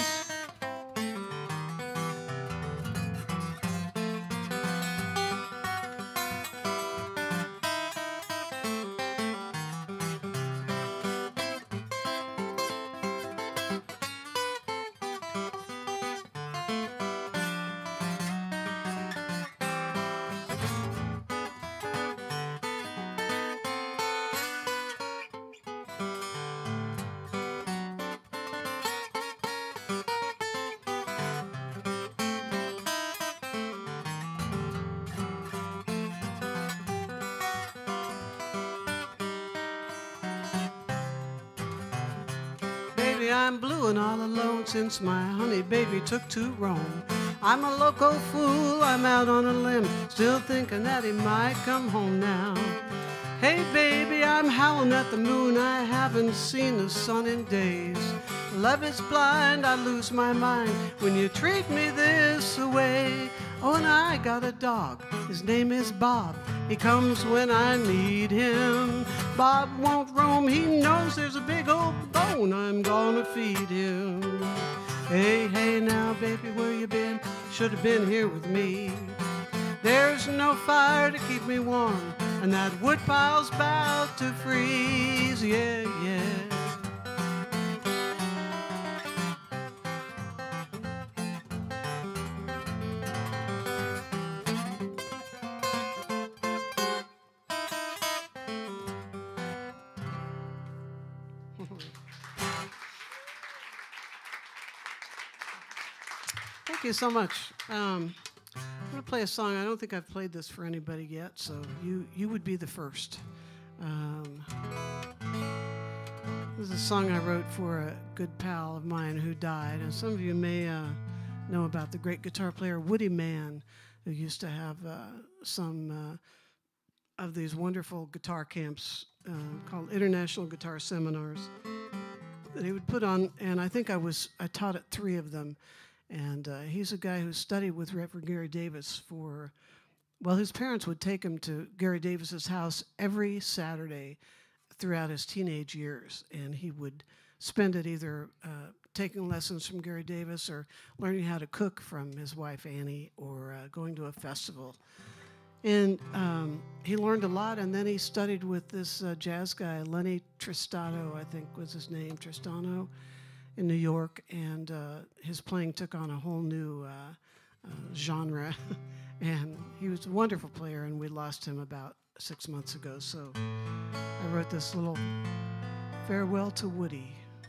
I'm blue and all alone since my honey baby took to Rome. I'm a loco fool, I'm out on a limb, still thinking that he might come home now. Hey baby, I'm howling at the moon, I haven't seen the sun in days. Love is blind, I lose my mind when you treat me this way. Oh, and I got a dog, his name is Bob. He comes when I need him. Bob won't roam, he knows there's a big old bone I'm gonna feed him. Hey, hey now, baby, where you been? Should have been here with me. There's no fire to keep me warm, and that woodpile's about to freeze, yeah, yeah. Thank you so much. Um, I'm going to play a song. I don't think I've played this for anybody yet, so you, you would be the first. Um, this is a song I wrote for a good pal of mine who died. And some of you may uh, know about the great guitar player Woody Mann, who used to have uh, some uh, of these wonderful guitar camps uh, called International Guitar Seminars that he would put on. And I think I was I taught at three of them. And uh, he's a guy who studied with Reverend Gary Davis for, well, his parents would take him to Gary Davis's house every Saturday throughout his teenage years. And he would spend it either uh, taking lessons from Gary Davis or learning how to cook from his wife Annie or uh, going to a festival. And um, he learned a lot, and then he studied with this uh, jazz guy, Lenny Tristano, I think was his name, Tristano, in New York, and uh, his playing took on a whole new uh, uh, genre. And he was a wonderful player, and we lost him about six months ago. So I wrote this little farewell to Woody.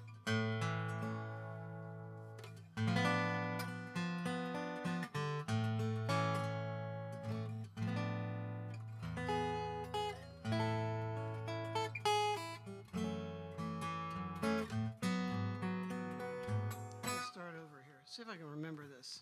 See if I can remember this.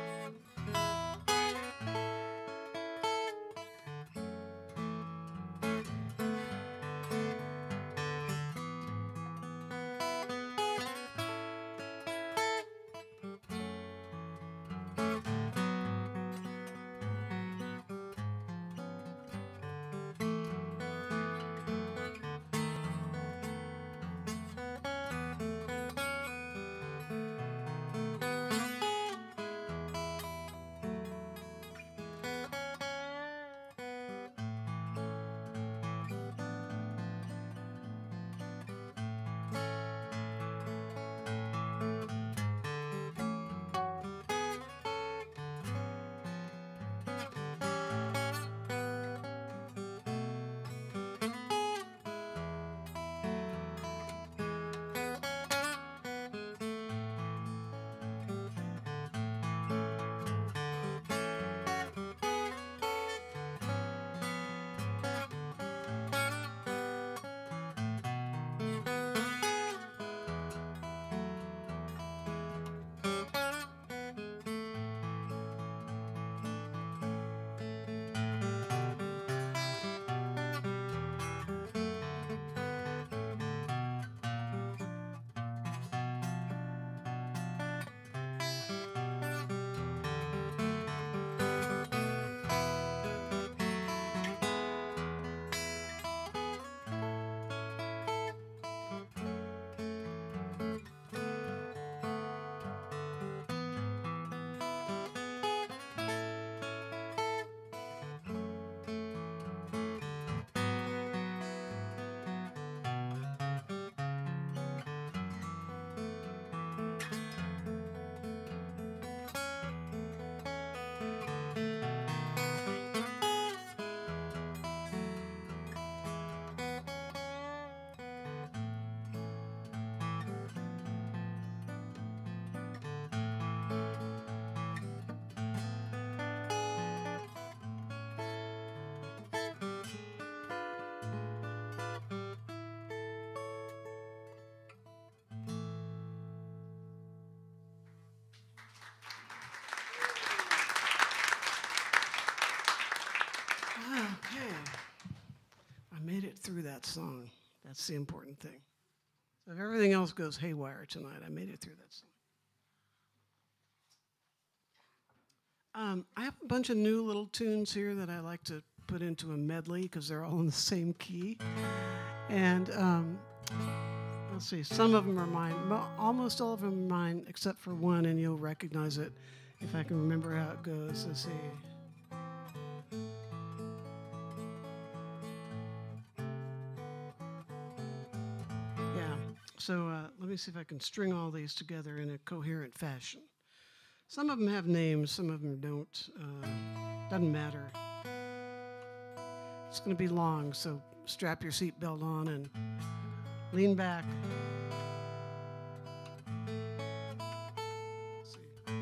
Okay. I made it through that song. That's the important thing. So if everything else goes haywire tonight, I made it through that song. Um, I have a bunch of new little tunes here that I like to put into a medley because they're all in the same key. And um, let's see, some of them are mine. Mo- almost all of them are mine, except for one, and you'll recognize it if I can remember how it goes. Let's see. Yeah. So uh, let me see if I can string all these together in a coherent fashion. Some of them have names, some of them don't. Uh, doesn't matter. It's going to be long, so strap your seatbelt on and lean back. Let's see.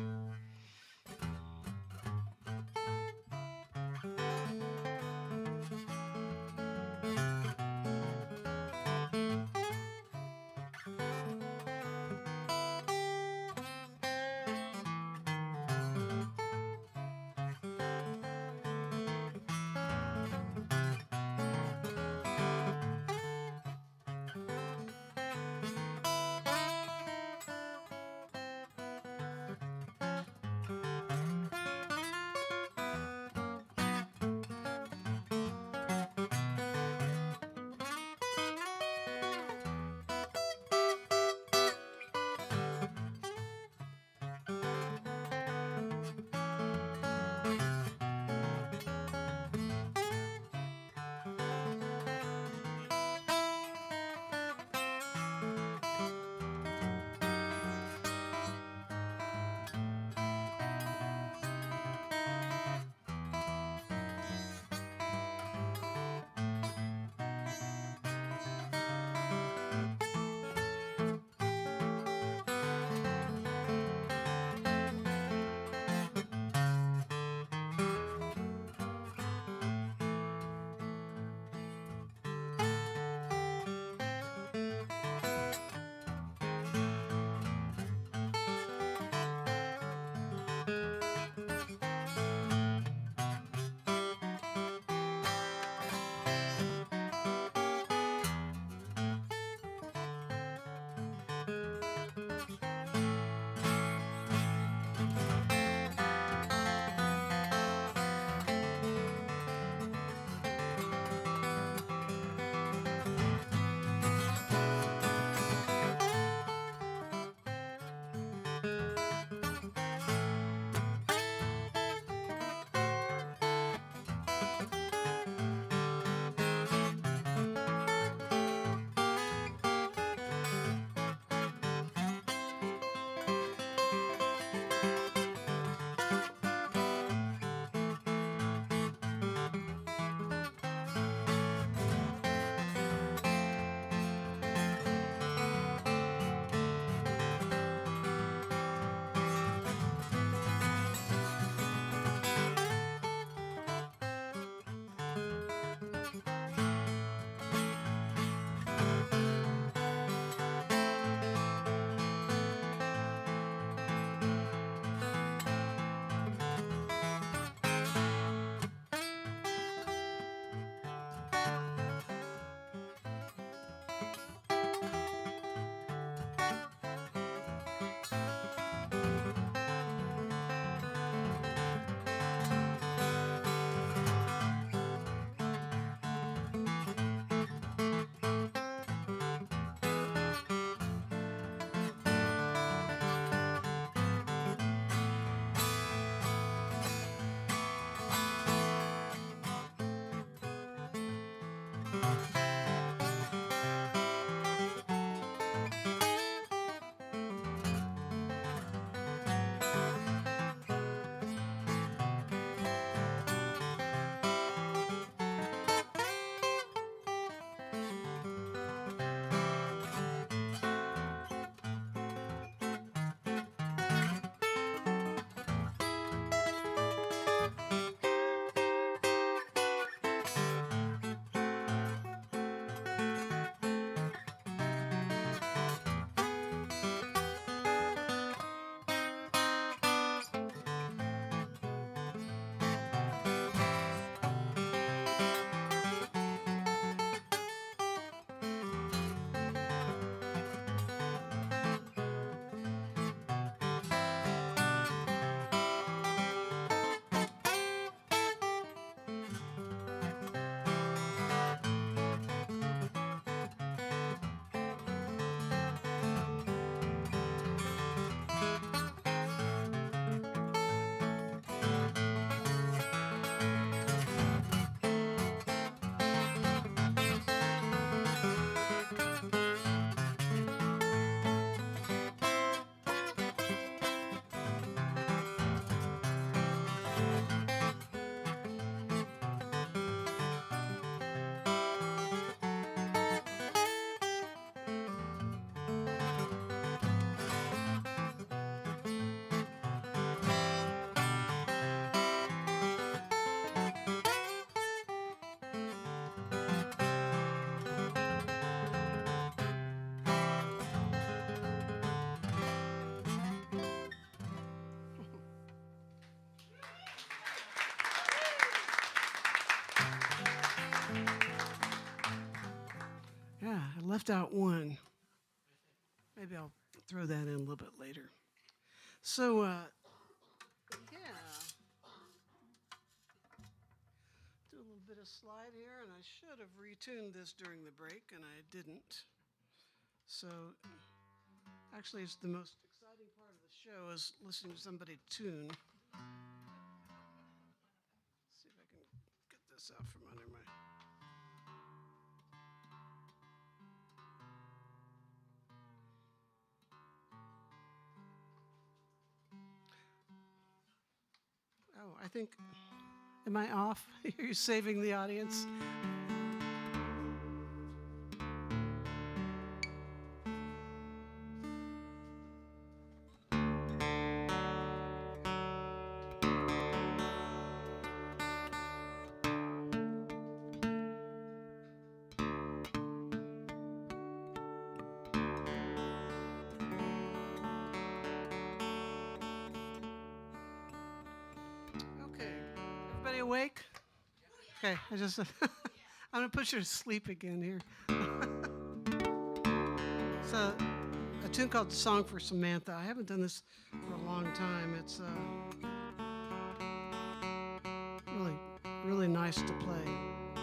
left out one. Maybe I'll throw that in a little bit later. So, uh, yeah. Do a little bit of slide here, and I should have retuned this during the break, and I didn't. So, actually, it's the most exciting part of the show is listening to somebody tune. See if I can get this out from under my... Oh, I think, am I off? You're saving the audience? Awake? Okay, I just, I'm gonna put you to sleep again here. It's a, a tune called Song for Samantha. I haven't done this for a long time. It's uh, really, really nice to play.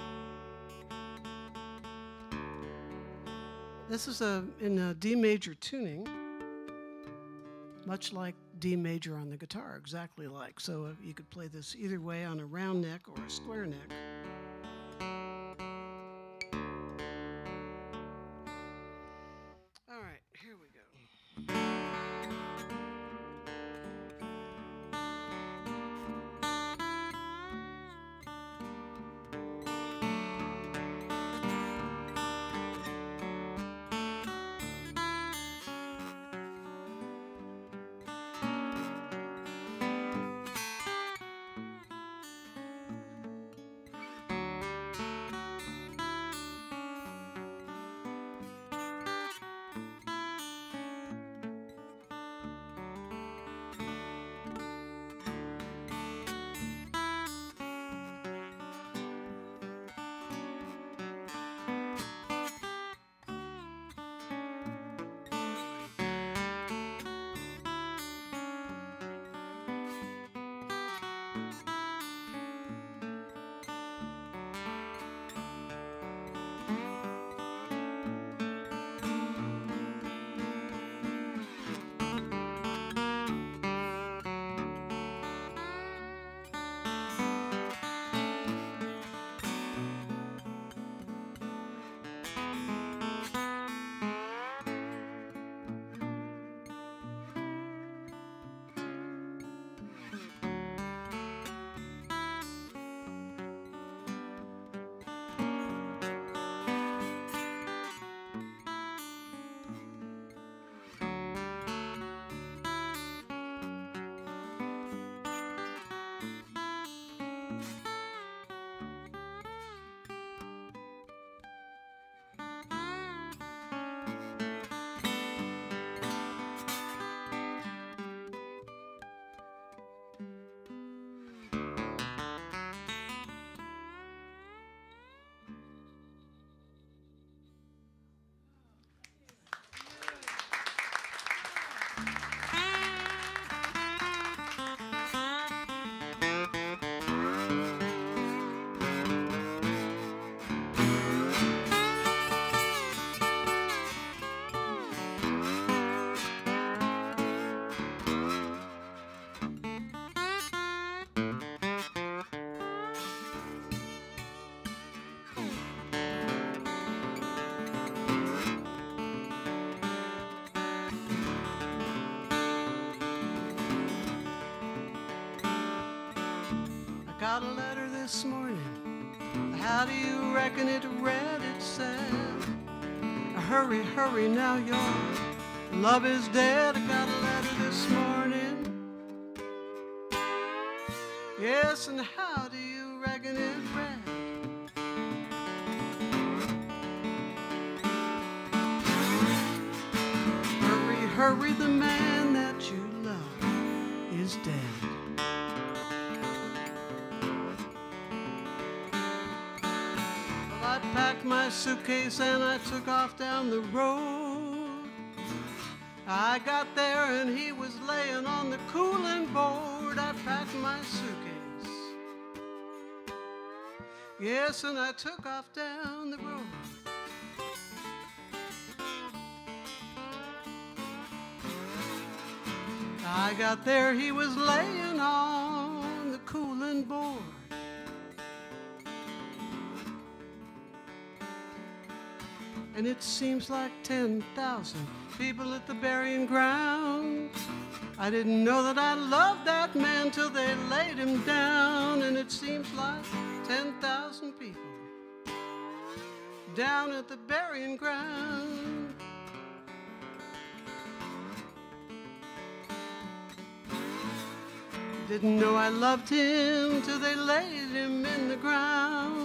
This is a, in a D major tuning, much like D major on the guitar, exactly like. So uh, you could play this either way on a round neck or a square neck. All right, here we go. Got a letter this morning. How do you reckon it read? It said, hurry, hurry now, your love is dead. I got a letter this morning. Yes, and how do you reckon it read? Hurry, hurry, the man that you love is dead. I packed my suitcase and I took off down the road. I got there and he was laying on the cooling board. I packed my suitcase, yes, and I took off down the road. I got there, he was laying on the cooling board. And it seems like ten thousand people at the burying ground. I didn't know that I loved that man till they laid him down. And it seems like ten thousand people down at the burying ground. Didn't know I loved him till they laid him in the ground.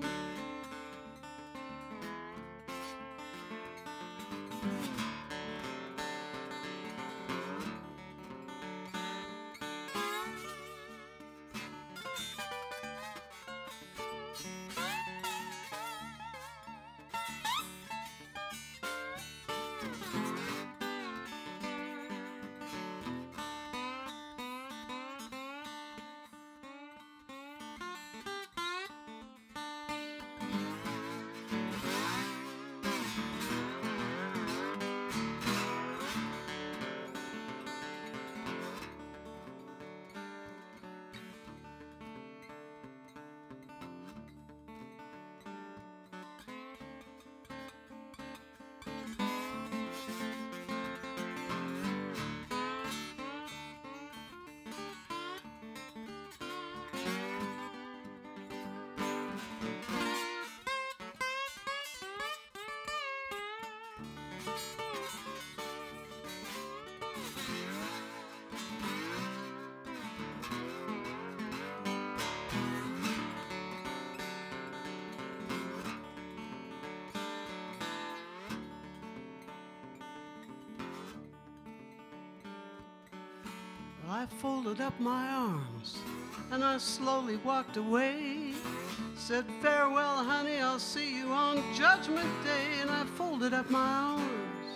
I folded up my arms and I slowly walked away. Said, farewell, honey, I'll see you on Judgment Day. And I folded up my arms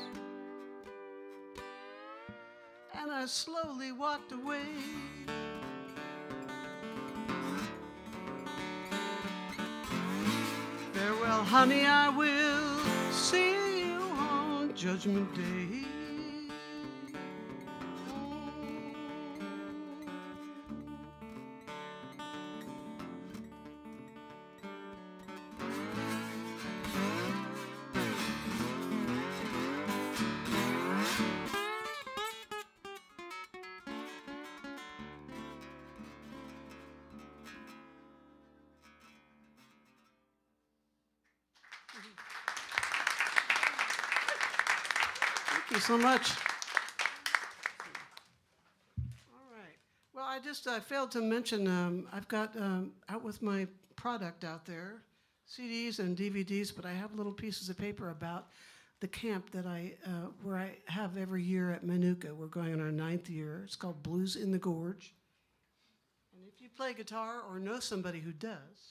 and I slowly walked away. Farewell, honey, I will see you on Judgment Day. Thank you so much. All right. Well, I just I failed to mention um, I've got um, out with my product out there, C Ds and D V Ds, but I have little pieces of paper about the camp that I uh, where I have every year at Manuka. We're going on our ninth year. It's called Blues in the Gorge. And if you play guitar or know somebody who does,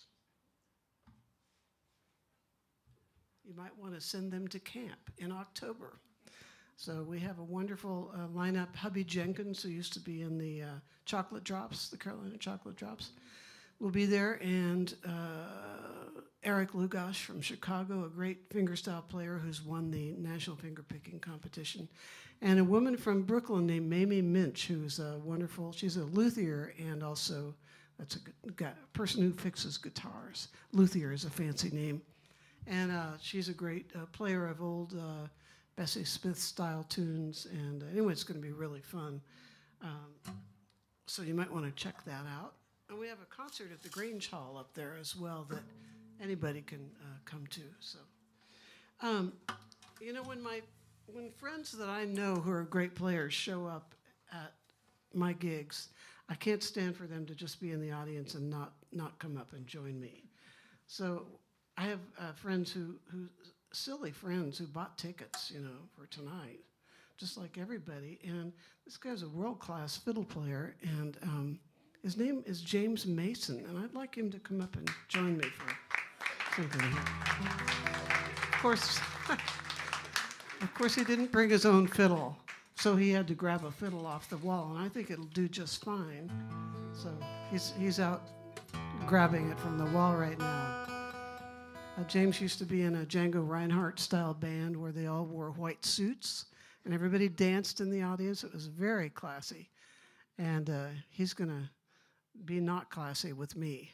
you might want to send them to camp in October. So we have a wonderful uh, lineup. Hubby Jenkins, who used to be in the uh, Chocolate Drops, the Carolina Chocolate Drops, will be there. And uh, Eric Lugosh from Chicago, a great fingerstyle player who's won the National Fingerpicking Competition. And a woman from Brooklyn named Mamie Minch, who's a wonderful, she's a luthier and also, that's a good guy, person who fixes guitars. Luthier is a fancy name. And uh, she's a great uh, player of old uh, Bessie Smith-style tunes, and uh, anyway, it's going to be really fun. Um, so you might want to check that out. And we have a concert at the Grange Hall up there as well that anybody can uh, come to. So, um, you know, when my when friends that I know who are great players show up at my gigs, I can't stand for them to just be in the audience and not not come up and join me. So I have uh, friends who who. silly friends who bought tickets, you know, for tonight, just like everybody. And this guy's a world-class fiddle player, and um, his name is James Mason, and I'd like him to come up and join me for something here. Of course, of course, he didn't bring his own fiddle, so he had to grab a fiddle off the wall, and I think it'll do just fine. So he's he's out grabbing it from the wall right now. Uh, James used to be in a Django Reinhardt-style band where they all wore white suits, and everybody danced in the audience. It was very classy, and uh, he's gonna be not classy with me.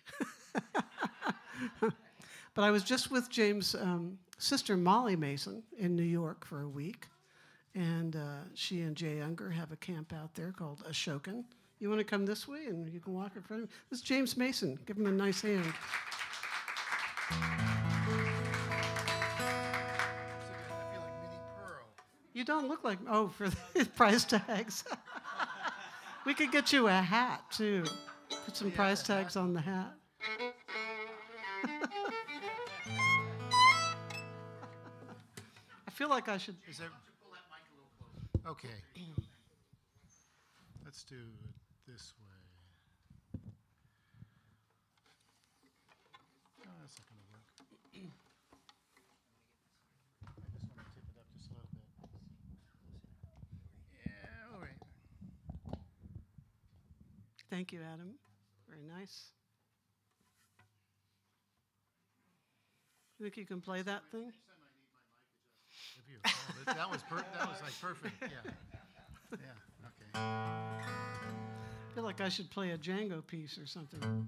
But I was just with James' um, sister, Molly Mason, in New York for a week. And uh, she and Jay Unger have a camp out there called Ashokan. You want to come this way and you can walk in front of me? This is James Mason. Give him a nice hand. I feel like Minnie Pearl. You don't look like, oh, for the price tags. We could get you a hat, too. Put some Yeah, price tags on the hat. I feel like I should. Is there? Okay. Let's do it this way. Oh, that's not going to work. I just want to tip it up just a little bit. Yeah, all right. Thank you, Adam. Very nice. You think you can play that thing? If you, oh, that, that was per, that was like perfect. Yeah. Yeah. Okay. I feel like I should play a Django piece or something.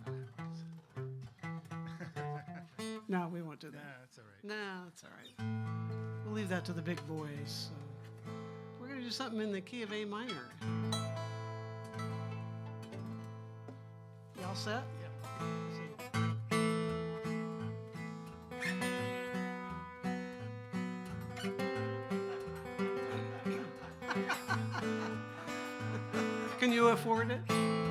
No, we won't do that. Yeah, that's all right. No, that's all right. We'll leave that to the big boys. So. We're going to do something in the key of A minor. Y'all set? Yeah. Can you afford it?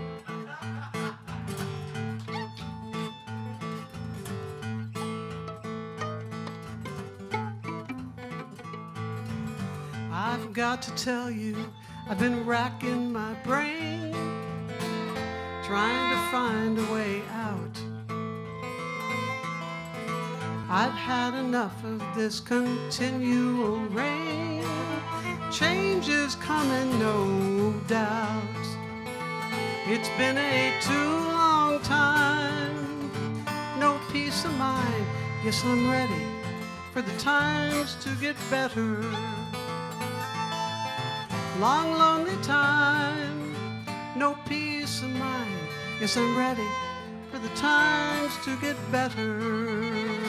I've got to tell you, I've been racking my brain, trying to find a way out. I've had enough of this continual rain. Change is coming, no doubt. It's been a too long time. No peace of mind. Yes, I'm ready for the times to get better. Long, lonely time. No peace of mind. Yes, I'm ready for the times to get better.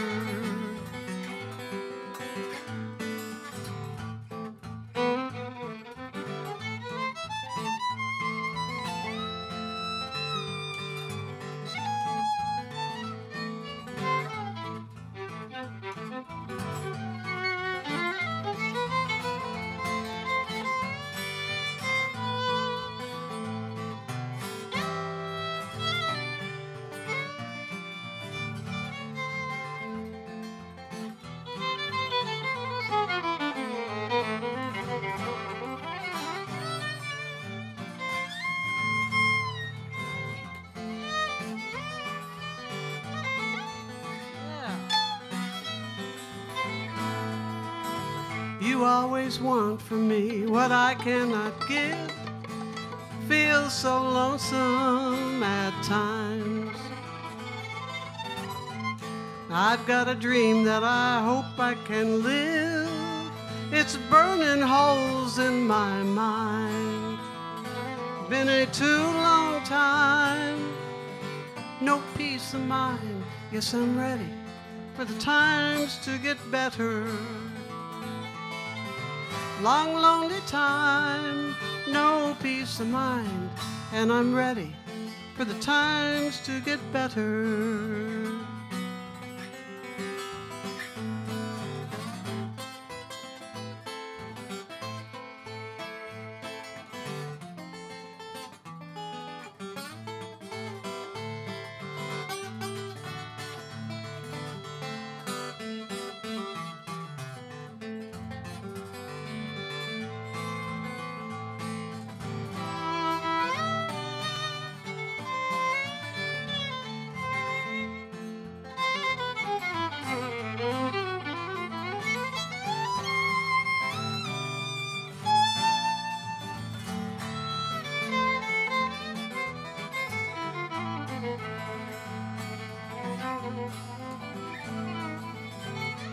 You always want from me what I cannot give. Feel so lonesome at times. I've got a dream that I hope I can live. It's burning holes in my mind. Been a too long time. No peace of mind. Yes, I'm ready for the times to get better. Long, lonely time, no peace of mind, and I'm ready for the times to get better.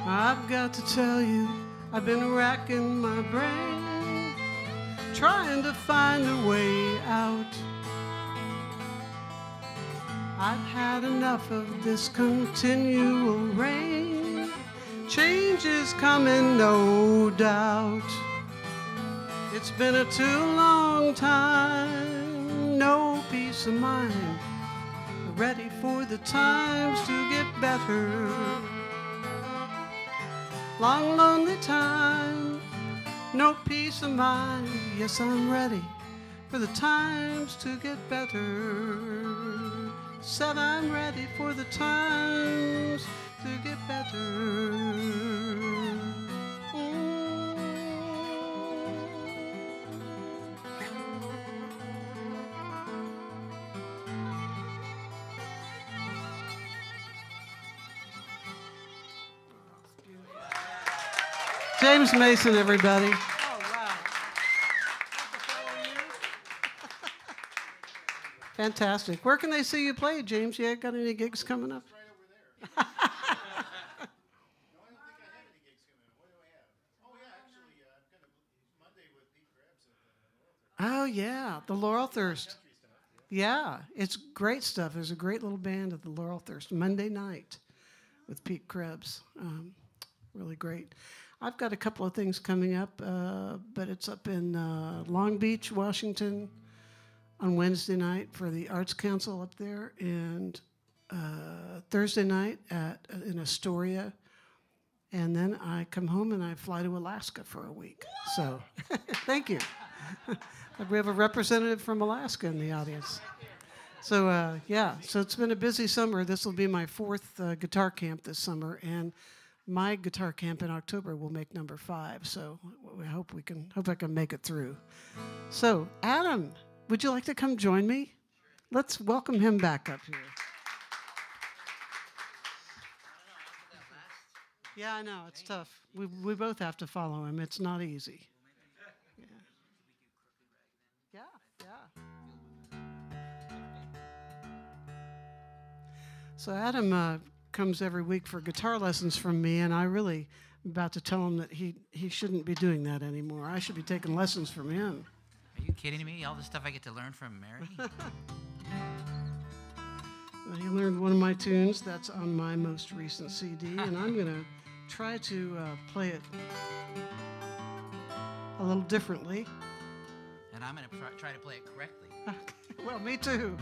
I've got to tell you, I've been racking my brain, trying to find a way out. I've had enough of this continual rain. Change is coming, no doubt. It's been a too long time, no peace of mind. Ready for the times to get better. Long, lonely time, no peace of mind. Yes, I'm ready for the times to get better. Said I'm ready for the times to get better. Mm. James Mason, everybody. Oh, wow. Fantastic. Where can they see you play, James? You got any gigs coming up? Right over there. No, I don't think I have any gigs coming up. What do I have? Oh, yeah, actually, uh, I'm going to Monday with Pete Krebs at the Laurel Thirst. Oh, yeah, the Laurel Thirst. Yeah, it's great stuff. There's a great little band at the Laurel Thirst Monday night with Pete Krebs. Um, really great. I've got a couple of things coming up, uh, but it's up in uh, Long Beach, Washington, on Wednesday night for the Arts Council up there, and uh, Thursday night at uh, in Astoria, and then I come home and I fly to Alaska for a week. So, thank you. We have a representative from Alaska in the audience. So uh, yeah, so it's been a busy summer. This will be my fourth uh, guitar camp this summer, and my guitar camp in October will make number five. So we hope we can hope I can make it through. So Adam, would you like to come join me? Let's welcome him back up here. Yeah, I know it's tough. We we both have to follow him. It's not easy. Yeah. Yeah. Yeah. So Adam uh, comes every week for guitar lessons from me, and I really am about to tell him that he, he shouldn't be doing that anymore. I should be taking lessons from him. Are you kidding me? All the stuff I get to learn from Mary? Well, he learned one of my tunes that's on my most recent C D, and I'm going to try to uh, play it a little differently. And I'm going to try to play it correctly. Okay. Well, me too.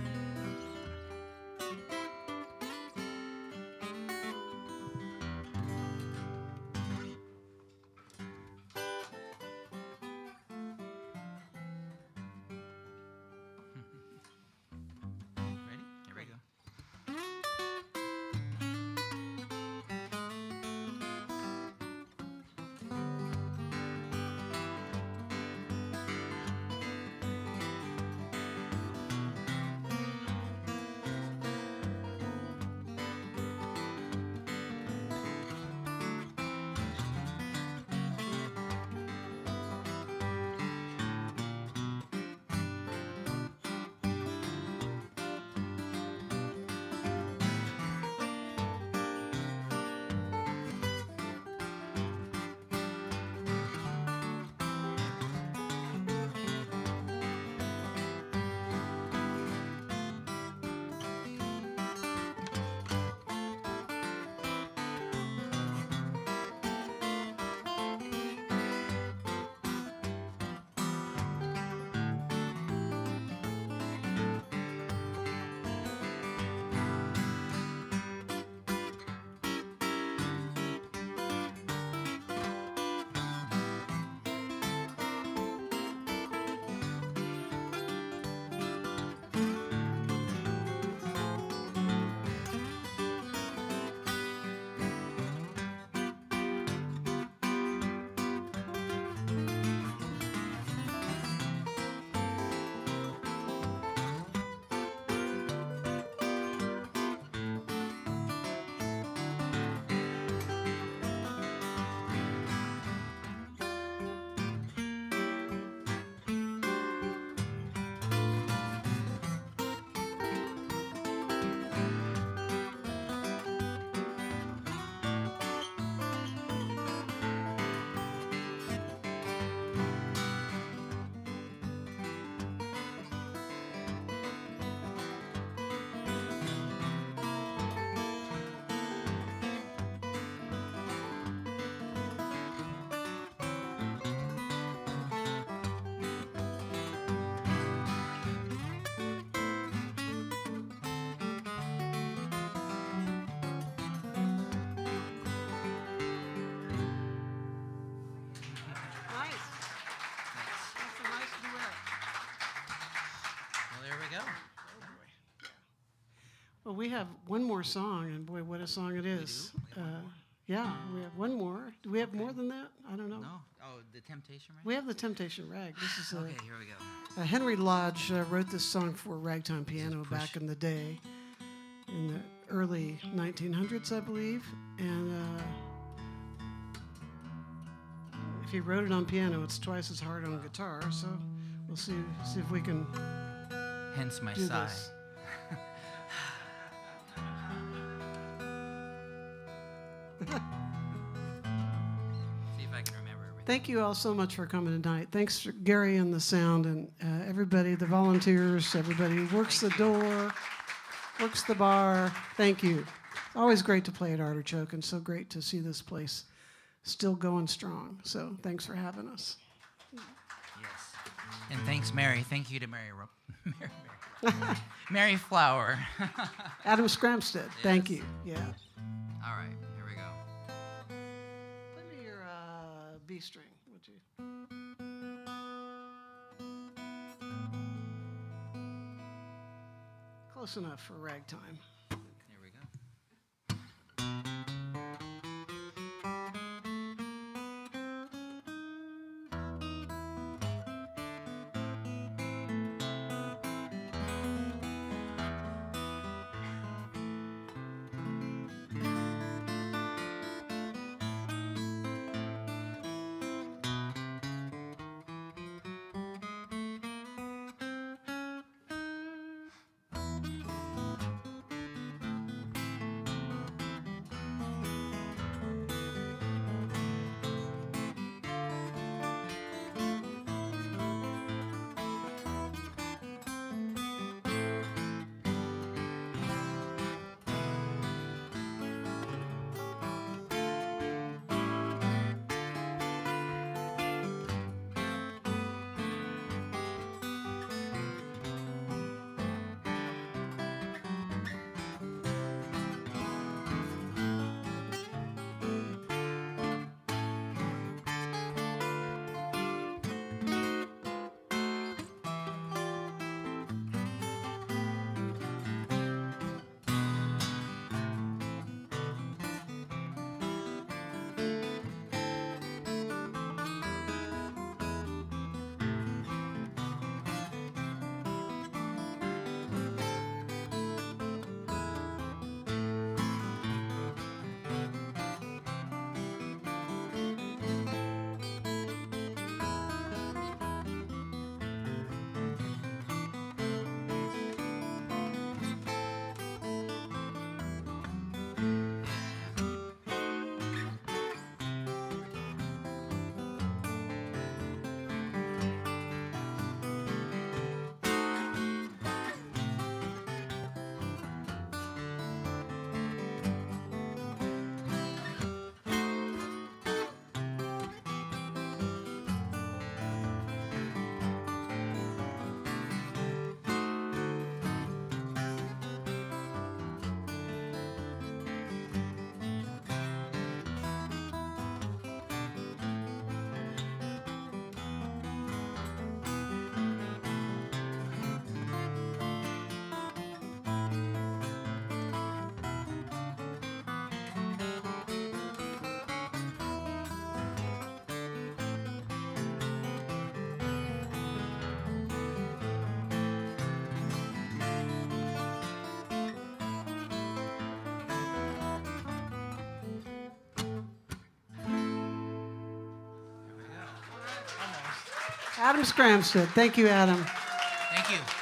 Ready? Here we go. we have one more song, and boy, what a song it is. We do? We have Uh, one more? yeah, we have one more. Do we have more than that? I don't know. No. Oh, the Temptation Rag? We have the Temptation Rag. This is a, Okay, here we go. uh, Henry Lodge uh, wrote this song for ragtime piano push. back in the day, in the early nineteen hundreds, I believe. And uh, if he wrote it on piano, it's twice as hard on guitar. So we'll see see if we can Hence my do sigh. this. See if I can remember everything. Thank you all so much for coming tonight. Thanks for Gary and the sound and uh, everybody, the volunteers, everybody who works Thank the you. door, works the bar. Thank you. It's always great to play at Artichoke and so great to see this place still going strong. So thanks for having us. Yes. And thanks, Mary. Thank you to Mary. Ro- Mary, Mary. Mary Flower. Adam Scramstad, thank Yes. you. Yeah. All right, here we go. Play me your uh, B string, would you? Close enough for ragtime. Here we go. Adam Scramstad. Thank you, Adam. Thank you.